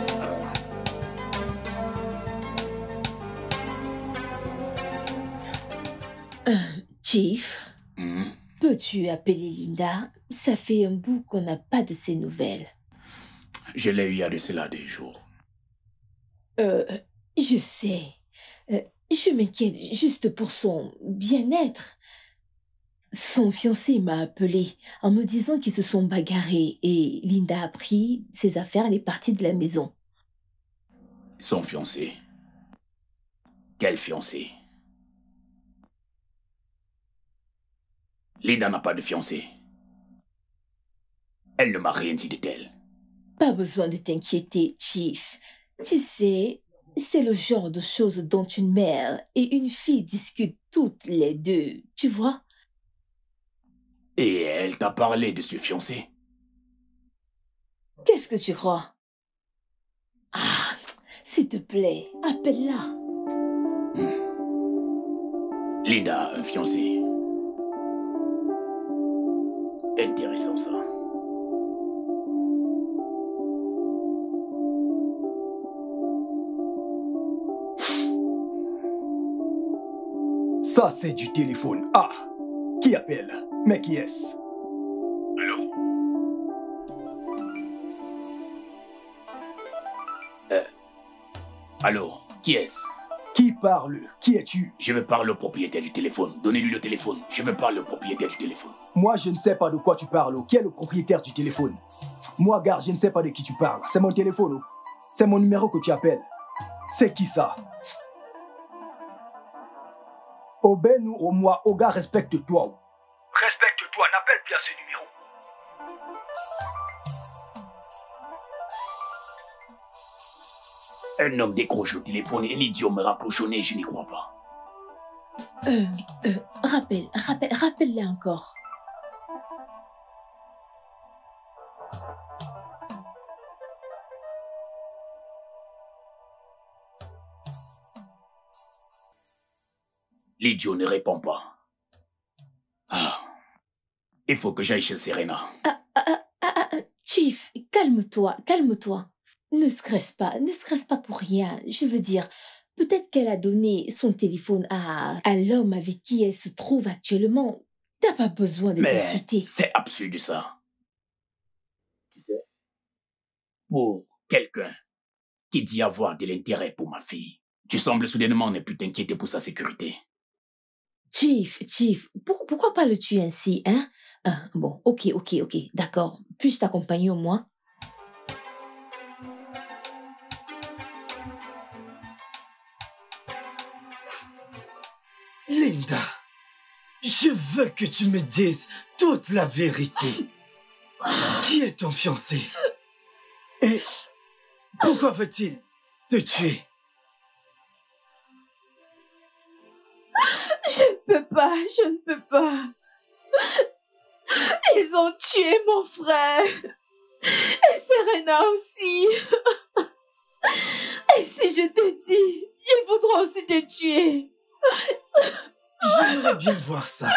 Euh, Chief, Hmm? peux-tu appeler Linda? Ça fait un bout qu'on n'a pas de ses nouvelles. Je l'ai eu il y a de cela des jours. Euh, je sais. Euh, je m'inquiète juste pour son bien-être. Son fiancé m'a appelé en me disant qu'ils se sont bagarrés et Linda a pris ses affaires et est partie de la maison. Son fiancé. Quel fiancé? Linda n'a pas de fiancé. Elle ne m'a rien dit de tel. Pas besoin de t'inquiéter, Chief. Tu sais, c'est le genre de choses dont une mère et une fille discutent toutes les deux, tu vois? Et elle t'a parlé de ce fiancé? Qu'est-ce que tu crois? Ah, s'il te plaît, appelle-la. Hmm. Linda a un fiancé. Intéressant ça. Ça, c'est du téléphone. Ah, qui appelle? Mais qui est-ce? Allô? Euh. Allô? Qui est-ce? Qui parle? Qui es-tu? Je veux parler au propriétaire du téléphone. Donnez-lui le téléphone. Je veux parler au propriétaire du téléphone. Moi, je ne sais pas de quoi tu parles. Qui est le propriétaire du téléphone? Moi, gars, je ne sais pas de qui tu parles. C'est mon téléphone. C'est mon numéro que tu appelles. C'est qui ça? Au ben ou au moi, au gars, respecte-toi. Respecte-toi, n'appelle plus à ce numéro. Un homme décroche le téléphone et l'idiot me raccroche au nez, je n'y crois pas. Euh, euh, rappelle, rappelle, rappelle-la encore. L'idiot ne répond pas. il faut que j'aille chez Serena. Ah, ah, ah, ah, ah, Chief, calme-toi, calme-toi. Ne stresse pas, ne stresse pas pour rien. Je veux dire, peut-être qu'elle a donné son téléphone à, à l'homme avec qui elle se trouve actuellement. T'as pas besoin de Mais t'inquiéter. c'est absurde ça. Tu sais, pour quelqu'un qui dit avoir de l'intérêt pour ma fille, tu sembles soudainement ne plus t'inquiéter pour sa sécurité. Chief, Chief, pour- pourquoi pas le tuer ainsi, hein? Ah, bon, ok, ok, ok, d'accord. Puis-je t'accompagner au moins? Linda, je veux que tu me dises toute la vérité. Qui est ton fiancé? Et pourquoi veut-il te tuer? Je ne peux pas, je ne peux pas. Ils ont tué mon frère. Et Serena aussi. Et si je te dis, ils voudront aussi te tuer. J'aimerais bien voir ça.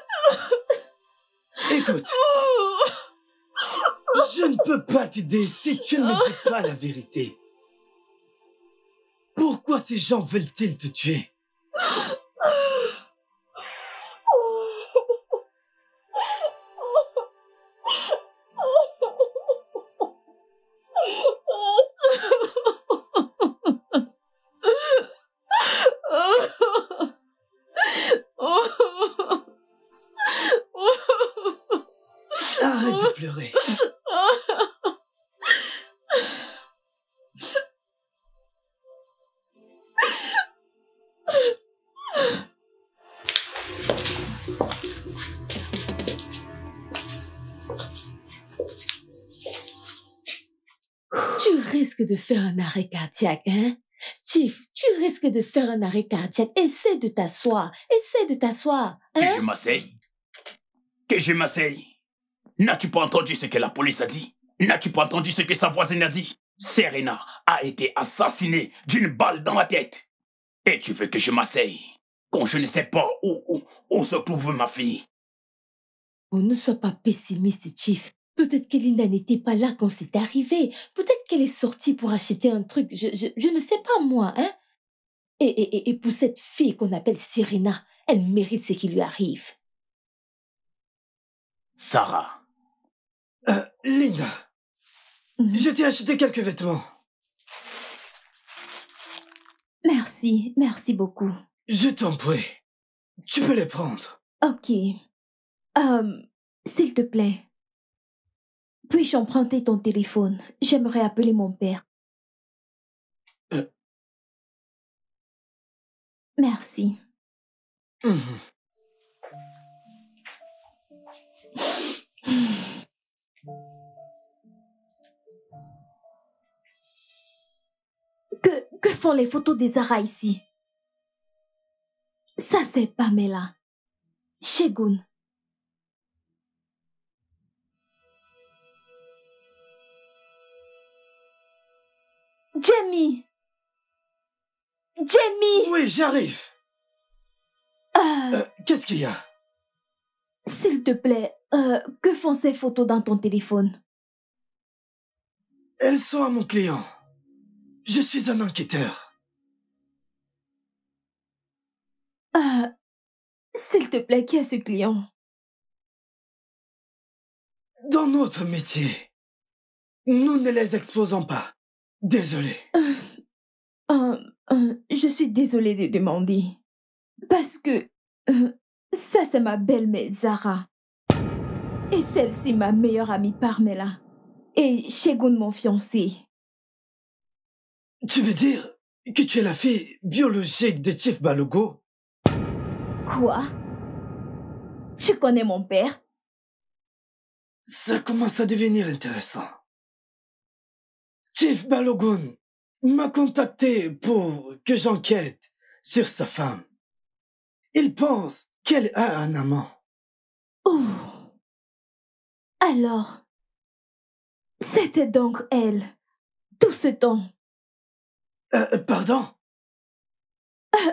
Écoute, je ne peux pas t'aider si tu ne me dis pas la vérité. Pourquoi ces gens veulent-ils te tuer? Arrête de pleurer. Tu risques de faire un arrêt cardiaque, hein? Chief, tu risques de faire un arrêt cardiaque. Essaie de t'asseoir. Essaie de t'asseoir. Que Hein? je m'asseye? Que je m'asseye? N'as-tu pas entendu ce que la police a dit? N'as-tu pas entendu ce que sa voisine a dit? Serena a été assassinée d'une balle dans la tête. Et tu veux que je m'asseye quand je ne sais pas où, où, où se trouve ma fille? Oh, ne sois pas pessimiste, Chief. Peut-être que Linda n'était pas là quand c'est arrivé. Peut-être qu'elle est sortie pour acheter un truc. Je, je, je ne sais pas, moi, hein? Et, et, et- et pour cette fille qu'on appelle Serena, elle mérite ce qui lui arrive. Sarah, Euh, Linda, Mhm. je t'ai acheté quelques vêtements. Merci, merci beaucoup. Je t'en prie. Tu peux les prendre. Ok. Euh, s'il te plaît, puis-je emprunter ton téléphone? J'aimerais appeler mon père. Euh. Merci. Mhm. Que, que font les photos des Zara ici? Ça, c'est Pamela. Shegun. Jamie. Jamie. Oui, j'arrive. Euh, Euh, Qu'est-ce qu'il y a? S'il te plaît, euh, que font ces photos dans ton téléphone? Elles sont à mon client. Je suis un enquêteur. Euh, S'il te plaît, qui est ce client? Dans notre métier, nous ne les exposons pas. Désolé. Euh, euh, euh, je suis désolée de demander. Parce que euh, ça, c'est ma belle-mère Zara. Et celle-ci, ma meilleure amie Pamela. Et Shegun, mon fiancé. Tu veux dire que tu es la fille biologique de Chief Balogo? Quoi? Tu connais mon père? Ça commence à devenir intéressant. Chief Balogun m'a contacté pour que j'enquête sur sa femme. Il pense qu'elle a un amant. Oh. Alors, c'était donc elle, tout ce temps. Euh, pardon?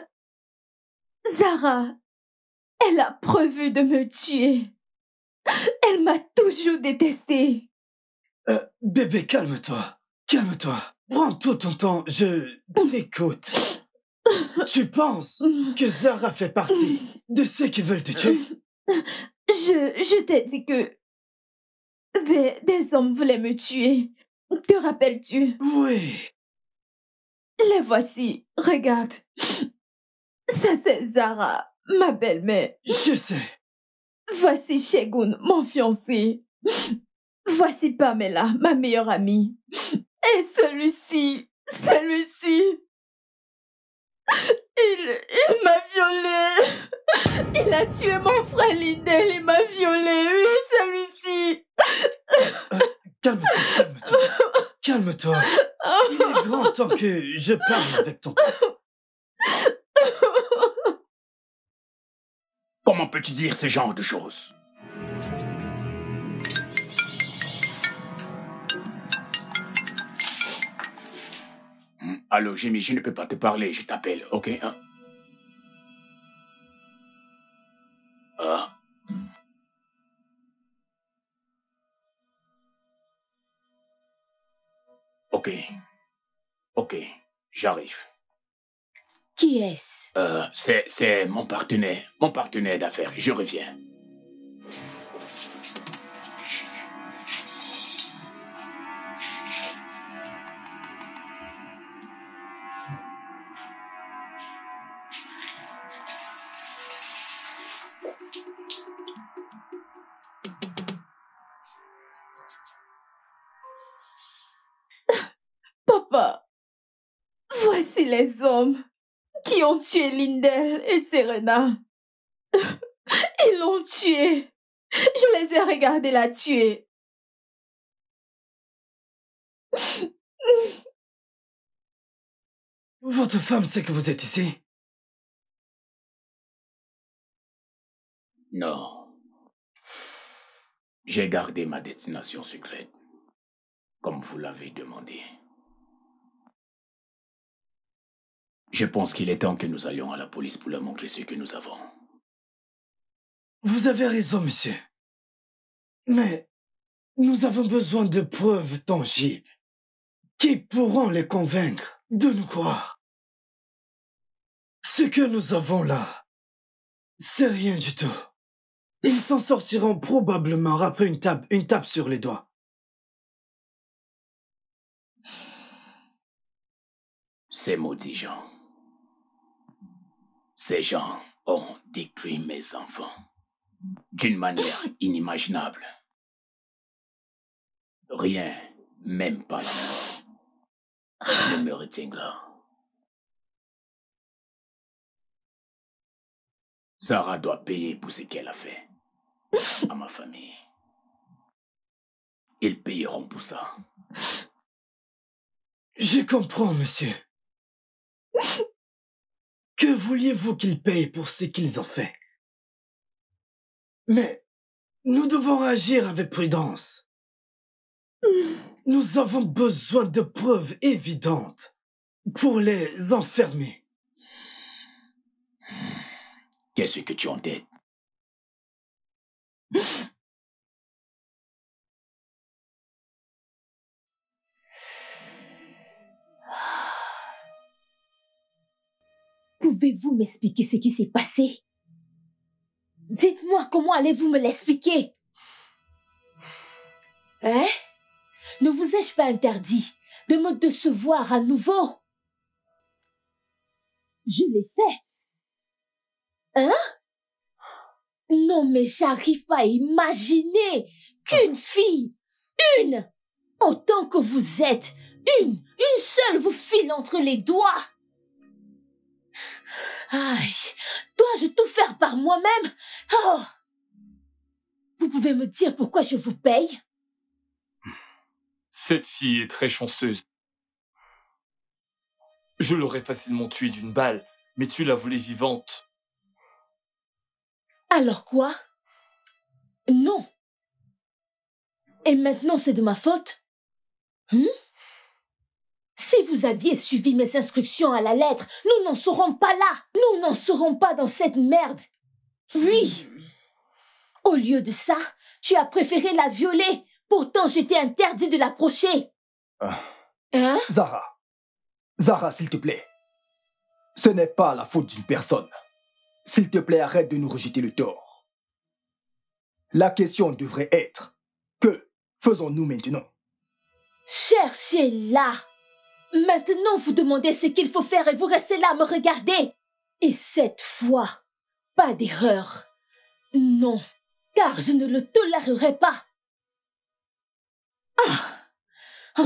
Zara, elle a prévu de me tuer. Elle m'a toujours détestée. Euh, bébé, calme-toi. Calme-toi. Prends tout ton temps, je t'écoute. Tu penses que Zara fait partie de ceux qui veulent te tuer? Je, je t'ai dit que des, des hommes voulaient me tuer. Te rappelles-tu? Oui. Les voici. Regarde. Ça, c'est Zara, ma belle-mère. Je sais. Voici Shegun, mon fiancé. Voici Pamela, ma meilleure amie. Et celui-ci, celui-ci, il, il m'a violée. Il a tué mon frère Lindell, il m'a violée. Oui, celui-ci. Euh, calme-toi, calme-toi. Calme-toi. Il est grand temps que je parle avec ton... Comment peux-tu dire ce genre de choses? Hmm, Allô, Jimmy, je ne peux pas te parler, je t'appelle, ok? Hein? Ah. Ok. Ok, j'arrive. Qui est-ce? Euh, c'est, c'est mon partenaire, mon partenaire d'affaires, je reviens. Papa, voici les hommes qui ont tué Lindell et Serena. Ils l'ont tué. Je les ai regardés la tuer. Votre femme sait que vous êtes ici? Non. J'ai gardé ma destination secrète, comme vous l'avez demandé. Je pense qu'il est temps que nous allions à la police pour leur montrer ce que nous avons. Vous avez raison, monsieur. Mais nous avons besoin de preuves tangibles qui pourront les convaincre de nous croire. Ce que nous avons là, c'est rien du tout. Ils s'en sortiront probablement après une tape, une tape sur les doigts. Ces maudits gens. Ces gens ont détruit mes enfants d'une manière inimaginable. Rien, même pas la mort, ne me retiendra. Zara doit payer pour ce qu'elle a fait à ma famille. Ils payeront pour ça. Je comprends, monsieur. Que vouliez-vous qu'ils payent pour ce qu'ils ont fait? Mais nous devons agir avec prudence. Nous avons besoin de preuves évidentes pour les enfermer. Qu'est-ce que tu as en tête? Pouvez-vous m'expliquer ce qui s'est passé? Dites-moi comment allez-vous me l'expliquer? Hein? Ne vous ai-je pas interdit de me décevoir à nouveau? Je l'ai fait. Hein? Non, mais j'arrive pas à imaginer qu'une fille, une, autant que vous êtes, une, une seule vous file entre les doigts. Aïe, dois-je tout faire par moi-même? Oh! Vous pouvez me dire pourquoi je vous paye? Cette fille est très chanceuse. Je l'aurais facilement tuée d'une balle, mais tu la voulais vivante. Alors quoi? Non. Et maintenant c'est de ma faute? Hum? Si vous aviez suivi mes instructions à la lettre, nous n'en serons pas là. Nous n'en serons pas dans cette merde. Oui. Au lieu de ça, Tu as préféré la violer. Pourtant, je t'ai interdit de l'approcher. Ah. Hein? Zara, Zara, s'il te plaît. Ce n'est pas la faute d'une personne. S'il te plaît, arrête de nous rejeter le tort. La question devrait être, que faisons-nous maintenant? Cherchez-la. Maintenant, vous demandez ce qu'il faut faire et vous restez là à me regarder. Et cette fois, pas d'erreur. Non, car je ne le tolérerai pas. Ah. Oh.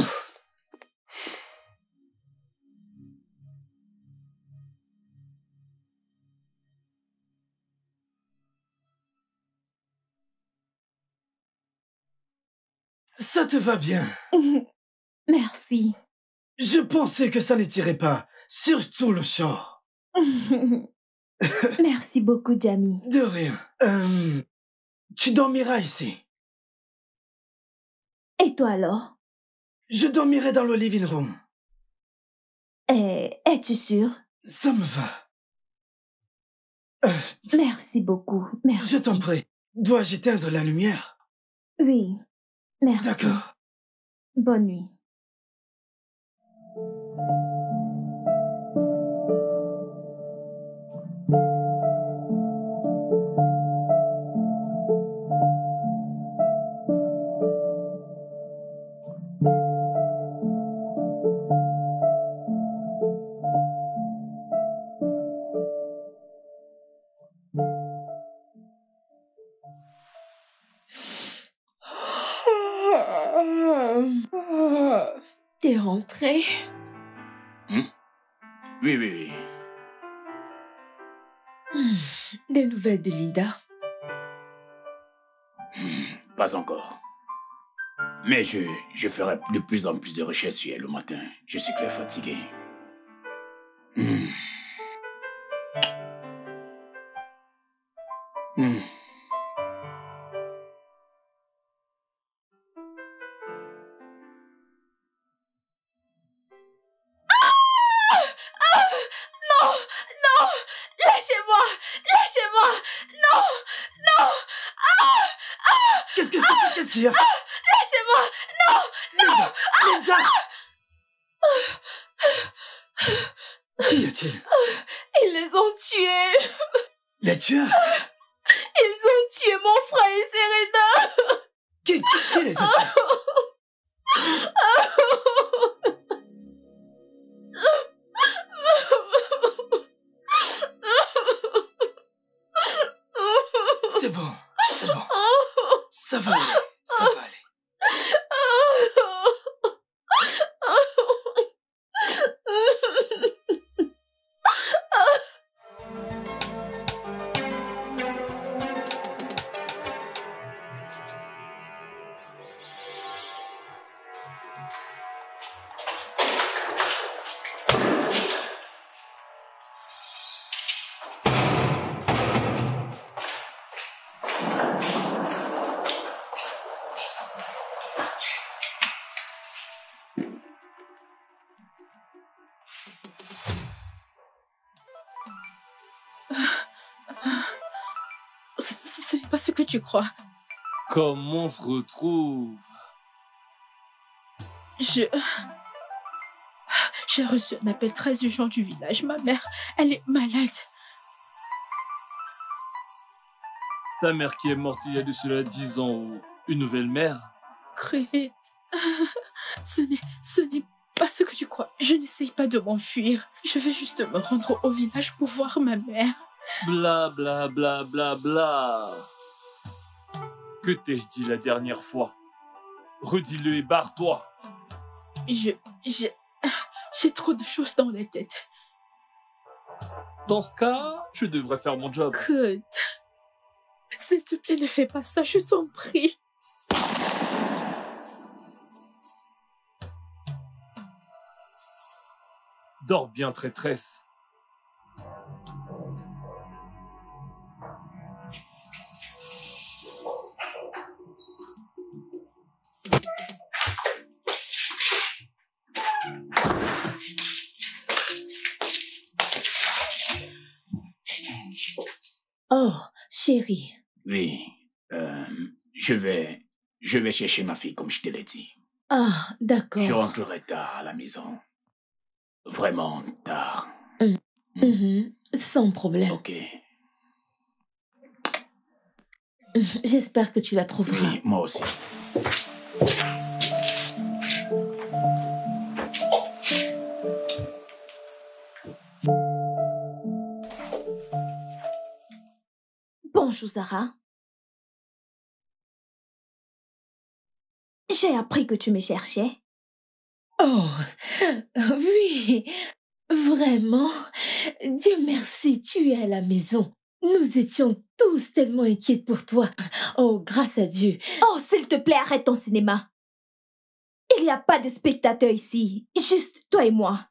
Ça te va bien. Merci. Je pensais que ça ne tirait pas, surtout le chant. Merci beaucoup, Jamie. De rien. Euh, tu dormiras ici. Et toi alors? Je dormirai dans le living room. Et es-tu sûr? Ça me va. Euh, Merci beaucoup. Merci. je t'en prie. Dois-je éteindre la lumière? Oui. Merci. D'accord. Bonne nuit. T'es rentré? Hmm? Oui, oui, Hmm. Des nouvelles de Linda? oui. Pas encore. Mais je, je ferai de plus en plus de recherches sur elle le matin. Je suis très fatigué. Hmm. Hmm. Non! Non! Lâchez-moi! Lâchez-moi! Non! Non! Ah! Ah! Qu'est-ce que qu'est-ce qu'il y a? Lâchez-moi! Non! Non! Linda! Qu'y a-t-il? Ils les ont tués! Les tueurs? Ils ont tué mon frère et Serena! Qui, qui, qui les a tués? C'est bon, c'est bon. Ça va aller, ça va aller. Ce n'est pas ce que tu crois. Comment on se retrouve? Je... J'ai reçu un appel très urgent du village. Ma mère, elle est malade. Ta mère qui est morte il y a de cela dix ans ou une nouvelle mère? Crête. Ce n'est... Ce n'est pas ce que tu crois. Je n'essaye pas de m'enfuir. Je vais juste me rendre au village pour voir ma mère. Bla bla bla bla bla. Que t'ai-je dit la dernière fois? Redis-le et barre-toi. Je... J'ai... J'ai trop de choses dans la tête. Dans ce cas, je devrais faire mon job. Crête. S'il te plaît, ne fais pas ça, je t'en prie. Dors bien, traîtresse. Oh, chérie. Oui, euh, je vais, je vais chercher ma fille comme je te l'ai dit. Ah, d'accord. Je rentrerai tard à la maison. Vraiment tard. Mmh. Mmh. Sans problème. Ok. J'espère que tu la trouveras. Oui, moi aussi. Bonjour, Zara. J'ai appris que tu me cherchais. Oh, oui, vraiment. Dieu merci, tu es à la maison. Nous étions tous tellement inquiets pour toi. Oh, grâce à Dieu. Oh, s'il te plaît, arrête ton cinéma. Il n'y a pas de spectateurs ici, juste toi et moi.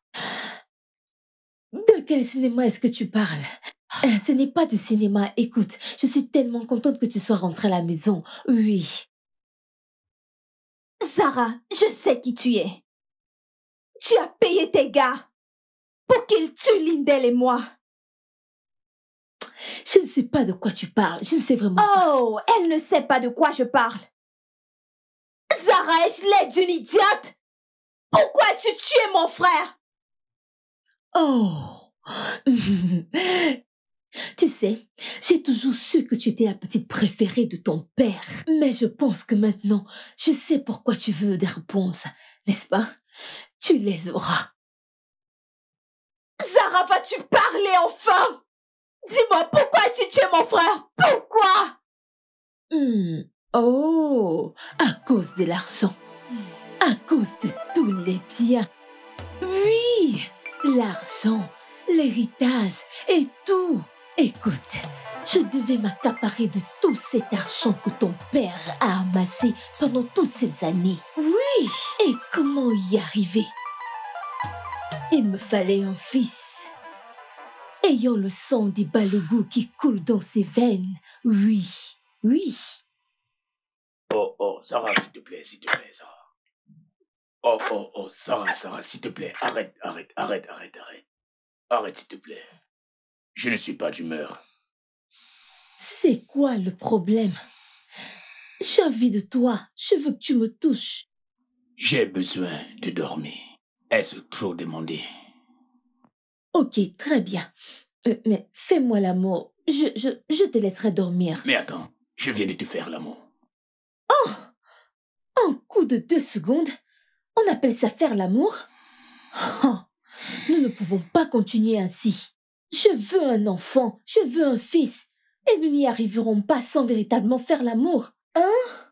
De quel cinéma est-ce que tu parles? Ce n'est pas du cinéma. Écoute, je suis tellement contente que tu sois rentrée à la maison. Oui. Zara, je sais qui tu es. Tu as payé tes gars pour qu'ils tuent Lindell et moi. Je ne sais pas de quoi tu parles. Je ne sais vraiment pas. Oh, elle ne sait pas de quoi je parle. Zara, ai-je l'air d'une idiote? Pourquoi as-tu tué mon frère? Oh. Tu sais, j'ai toujours su que tu étais la petite préférée de ton père. Mais je pense que maintenant, je sais pourquoi tu veux des réponses. N'est-ce pas? Tu les auras. Zara, vas-tu parler enfin? Dis-moi, pourquoi as-tu tué mon frère? Pourquoi? Hmm. Oh, à cause de l'argent. À cause de tous les biens. Oui, l'argent, l'héritage et tout. Écoute, je devais m'accaparer de tout cet argent que ton père a amassé pendant toutes ces années. Oui, et comment y arriver? Il me fallait un fils. Ayant le sang des Balougous qui coule dans ses veines. Oui, oui. Oh, oh, Sarah, s'il te plaît, s'il te plaît, Sarah. Oh, oh, oh, Sarah, Sarah, s'il te plaît, arrête, arrête, arrête, arrête, arrête. Arrête, s'il te plaît. Je ne suis pas d'humeur. C'est quoi le problème? J'ai envie de toi. Je veux que tu me touches. J'ai besoin de dormir. Est-ce trop demandé? Ok, très bien. Euh, mais fais-moi l'amour. Je, je, je te laisserai dormir. Mais attends, je viens de te faire l'amour. Oh! Un coup de deux secondes? On appelle ça faire l'amour? Oh, nous ne pouvons pas continuer ainsi. Je veux un enfant, je veux un fils, et nous n'y arriverons pas sans véritablement faire l'amour, hein?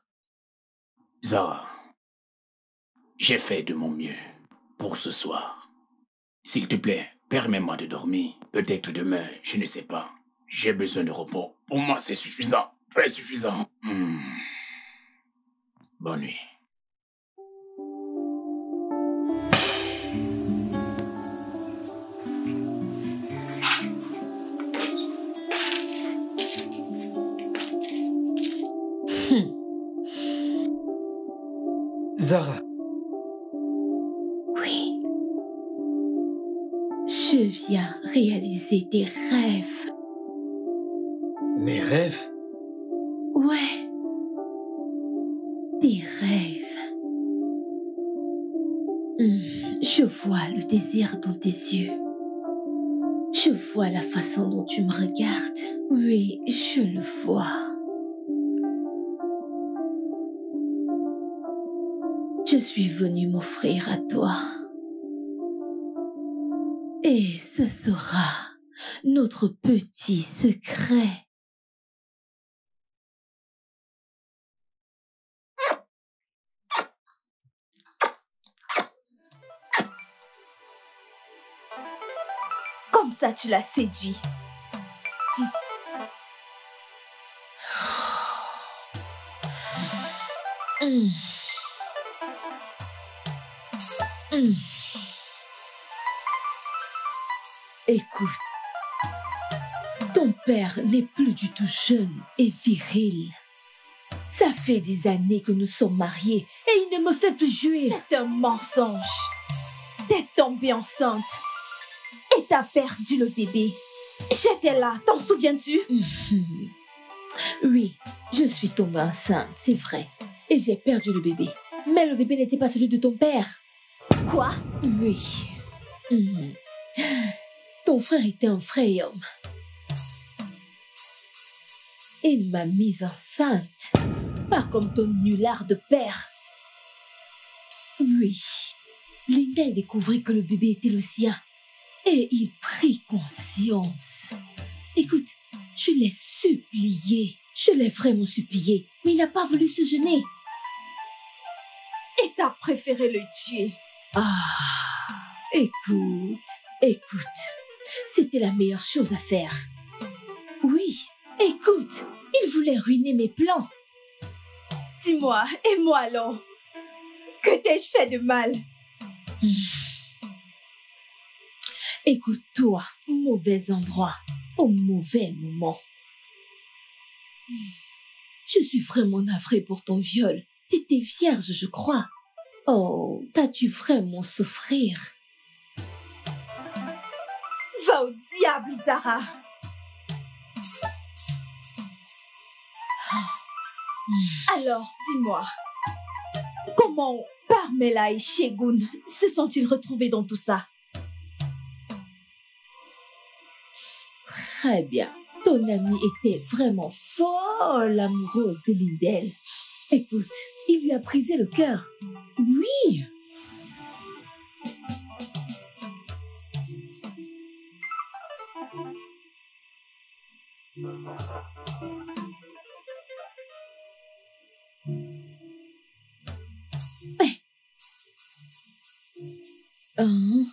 Zara, j'ai fait de mon mieux pour ce soir. S'il te plaît, permets-moi de dormir. Peut-être demain, je ne sais pas. J'ai besoin de repos. Pour moi, c'est suffisant, très suffisant. Hmm. Bonne nuit. Zara. Oui. Je viens réaliser des rêves. Mes rêves? Ouais. Des rêves. Hum, je vois le désir dans tes yeux. Je vois la façon dont tu me regardes. Oui, je le vois. Je suis venue m'offrir à toi. Et ce sera notre petit secret. Comme ça, tu l'as séduit. Mmh. Mmh. Écoute, ton père n'est plus du tout jeune et viril. Ça fait des années que nous sommes mariés et il ne me fait plus jouir. C'est un mensonge. T'es tombée enceinte et t'as perdu le bébé. J'étais là, t'en souviens-tu? Mmh. Oui, je suis tombée enceinte, c'est vrai. Et j'ai perdu le bébé. Mais le bébé n'était pas celui de ton père. Quoi? Oui. Mmh. Ton frère était un vrai homme. Il m'a mise enceinte. Pas comme ton nulard de père. Oui. Lindell découvrit que le bébé était le sien. Et il prit conscience. Écoute, je l'ai supplié. Je l'ai vraiment supplié. Mais il n'a pas voulu se gêner. Et t'as préféré le tuer? Ah, écoute, écoute. C'était la meilleure chose à faire. Oui, écoute, il voulait ruiner mes plans. Dis-moi, et moi alors? Que t'ai-je fait de mal? Écoute-toi, mauvais endroit, au mauvais moment. Je suis vraiment navrée pour ton viol. T'étais vierge, je crois. Oh, t'as-tu vraiment souffrir? Va au diable, Zara! Alors, dis-moi, comment Parmela et Shegun se sont-ils retrouvés dans tout ça? Très bien. Ton amie était vraiment folle amoureuse de Lindell. Écoute, il lui a brisé le cœur. Oui. Hein?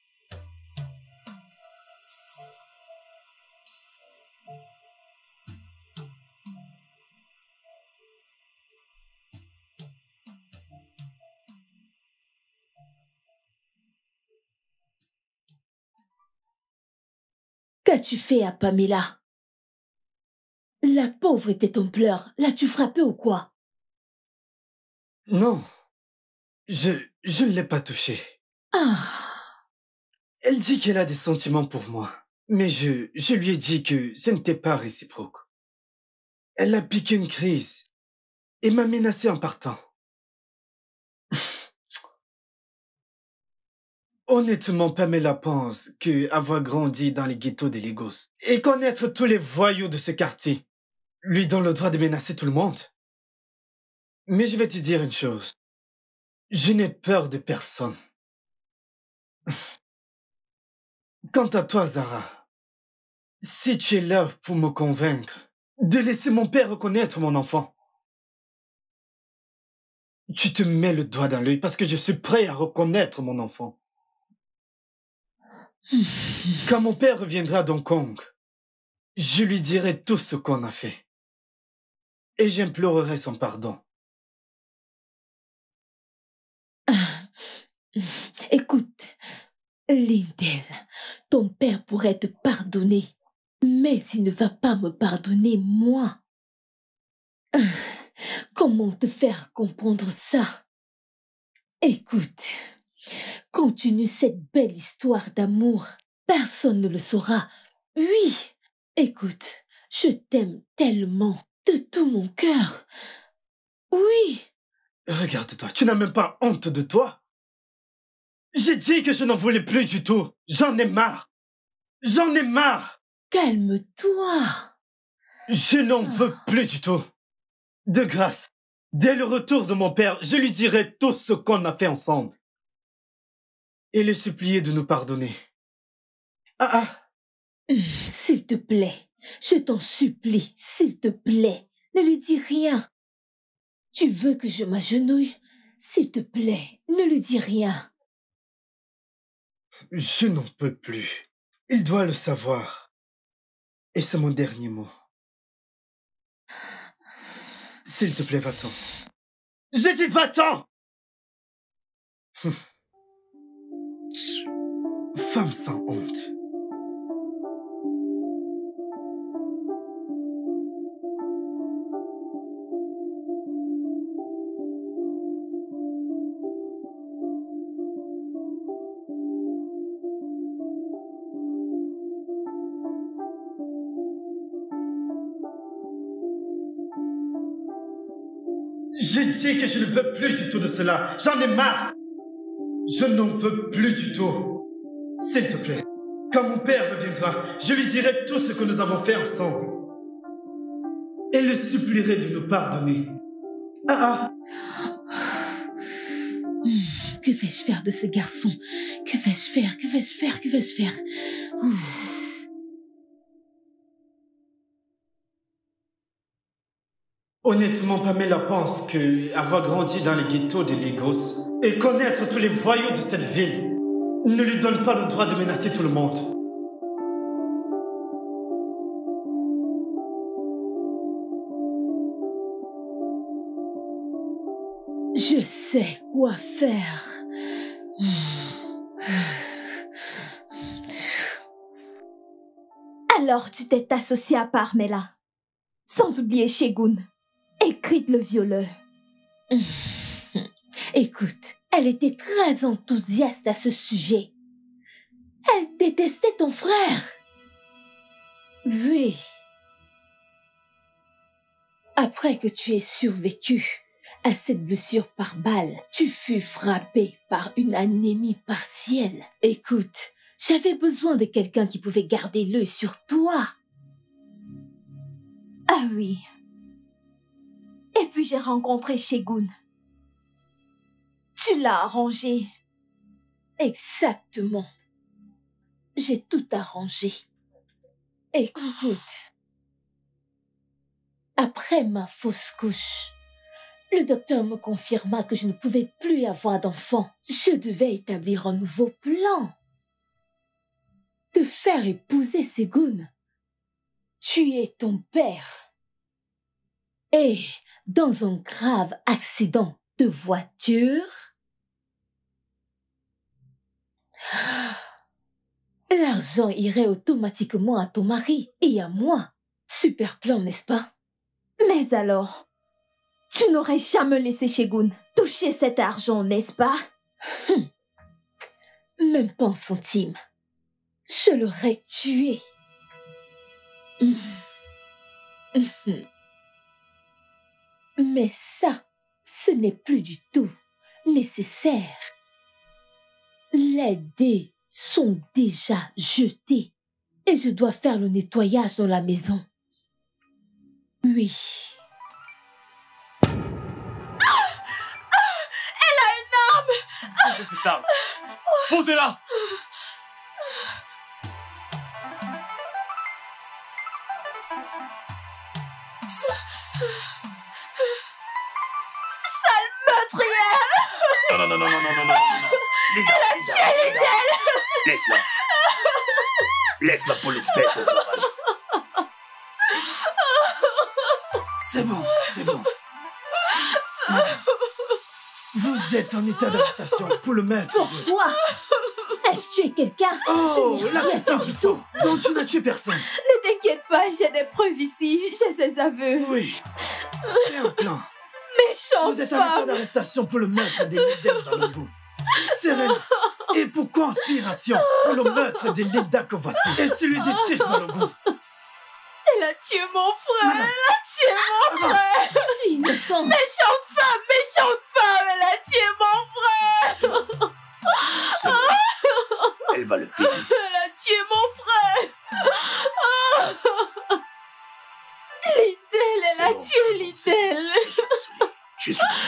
Qu'as-tu fait à Pamela? La pauvre était en pleurs. L'as-tu frappée ou quoi? Non, je, je ne l'ai pas touchée. Ah. Elle dit qu'elle a des sentiments pour moi, mais je, je lui ai dit que ce n'était pas réciproque. Elle a piqué une crise et m'a menacé en partant. Honnêtement, Pamela pense que avoir grandi dans les ghettos de Lagos et connaître tous les voyous de ce quartier lui donne le droit de menacer tout le monde. Mais je vais te dire une chose. Je n'ai peur de personne. Quant à toi, Zara, si tu es là pour me convaincre de laisser mon père reconnaître mon enfant, tu te mets le doigt dans l'œil parce que je suis prêt à reconnaître mon enfant. Quand mon père reviendra d'Hong Kong, je lui dirai tout ce qu'on a fait. Et j'implorerai son pardon. Écoute, Lindell, ton père pourrait te pardonner, mais il ne va pas me pardonner, moi. Comment te faire comprendre ça? Écoute, continue cette belle histoire d'amour. Personne ne le saura. Oui, écoute, je t'aime tellement, de tout mon cœur. Oui. Regarde-toi, tu n'as même pas honte de toi? J'ai dit que je n'en voulais plus du tout. J'en ai marre. J'en ai marre. Calme-toi. Je n'en veux plus du tout. De grâce, dès le retour de mon père, je lui dirai tout ce qu'on a fait ensemble. Et le supplier de nous pardonner. Ah ah. S'il te plaît, je t'en supplie, s'il te plaît, ne lui dis rien. Tu veux que je m'agenouille? S'il te plaît, ne lui dis rien. Je n'en peux plus. Il doit le savoir. Et c'est mon dernier mot. S'il te plaît, va-t'en. J'ai dit va-t'en! Femme sans honte. Je dis que je ne veux plus du tout de cela. J'en ai marre. Je n'en veux plus du tout. S'il te plaît, quand mon père reviendra, je lui dirai tout ce que nous avons fait ensemble. Et le supplierai de nous pardonner. Ah ah. Que vais-je faire de ce garçon? Que vais-je faire? Que vais-je faire? Que vais-je faire? Ouf. Honnêtement, Pamela pense que avoir grandi dans les ghettos de Lagos et connaître tous les voyous de cette ville ne lui donne pas le droit de menacer tout le monde. Je sais quoi faire. Alors tu t'es associé à Parmela, sans oublier Shegun, écrite le violeur. Écoute, elle était très enthousiaste à ce sujet. Elle détestait ton frère. Oui. Après que tu aies survécu à cette blessure par balle, tu fus frappé par une anémie partielle. Écoute, j'avais besoin de quelqu'un qui pouvait garder l'œil sur toi. Ah oui. Et puis j'ai rencontré Shegun. Tu l'as arrangé. Exactement. J'ai tout arrangé. Écoute, après ma fausse couche, le docteur me confirma que je ne pouvais plus avoir d'enfant. Je devais établir un nouveau plan. Te faire épouser Shegun. Tuer ton père. Et dans un grave accident de voiture, l'argent irait automatiquement à ton mari et à moi. Super plan, n'est-ce pas? Mais alors, tu n'aurais jamais laissé Shegun toucher cet argent, n'est-ce pas? hum. Même pas un centime. Je l'aurais tué. Hum. Hum. Mais ça, ce n'est plus du tout nécessaire. Les dés sont déjà jetés et je dois faire le nettoyage dans la maison. Oui. Ah! Ah! Elle a une arme! Posez cette arme. Posez-la. Sale meurtrière! Non, non, non, non, non, non, non, non. Linda, Elle a Linda, tué Linda. Lindell! Laisse-la. Laisse-la pour l'espèce au travail. C'est bon, c'est bon. Madame, vous êtes en état d'arrestation pour le maître. Pourquoi? Ai-je tué quelqu'un? Oh, Je n'ai là rien tu parles fait du du tout. Donc tu n'as tué personne. Ne t'inquiète pas, j'ai des preuves ici. J'ai ses aveux. Oui, c'est un plan. Méchante Vous êtes en état femme! d'arrestation pour le meurtre des Lindell Balogun. Serena. Et pour conspiration pour le meurtre de Linda Kovasi et celui de Chief Balogun. Elle a tué mon frère! Madame. Elle a tué mon frère! Je suis innocente. Méchante femme! Méchante femme! Elle a tué mon frère! C'est bon. Elle va le payer. Elle a tué mon frère! Lindell, elle C'est a bon, tué c'est bon, c'est Lindell! bon. Je suis désolé. Je suis désolé.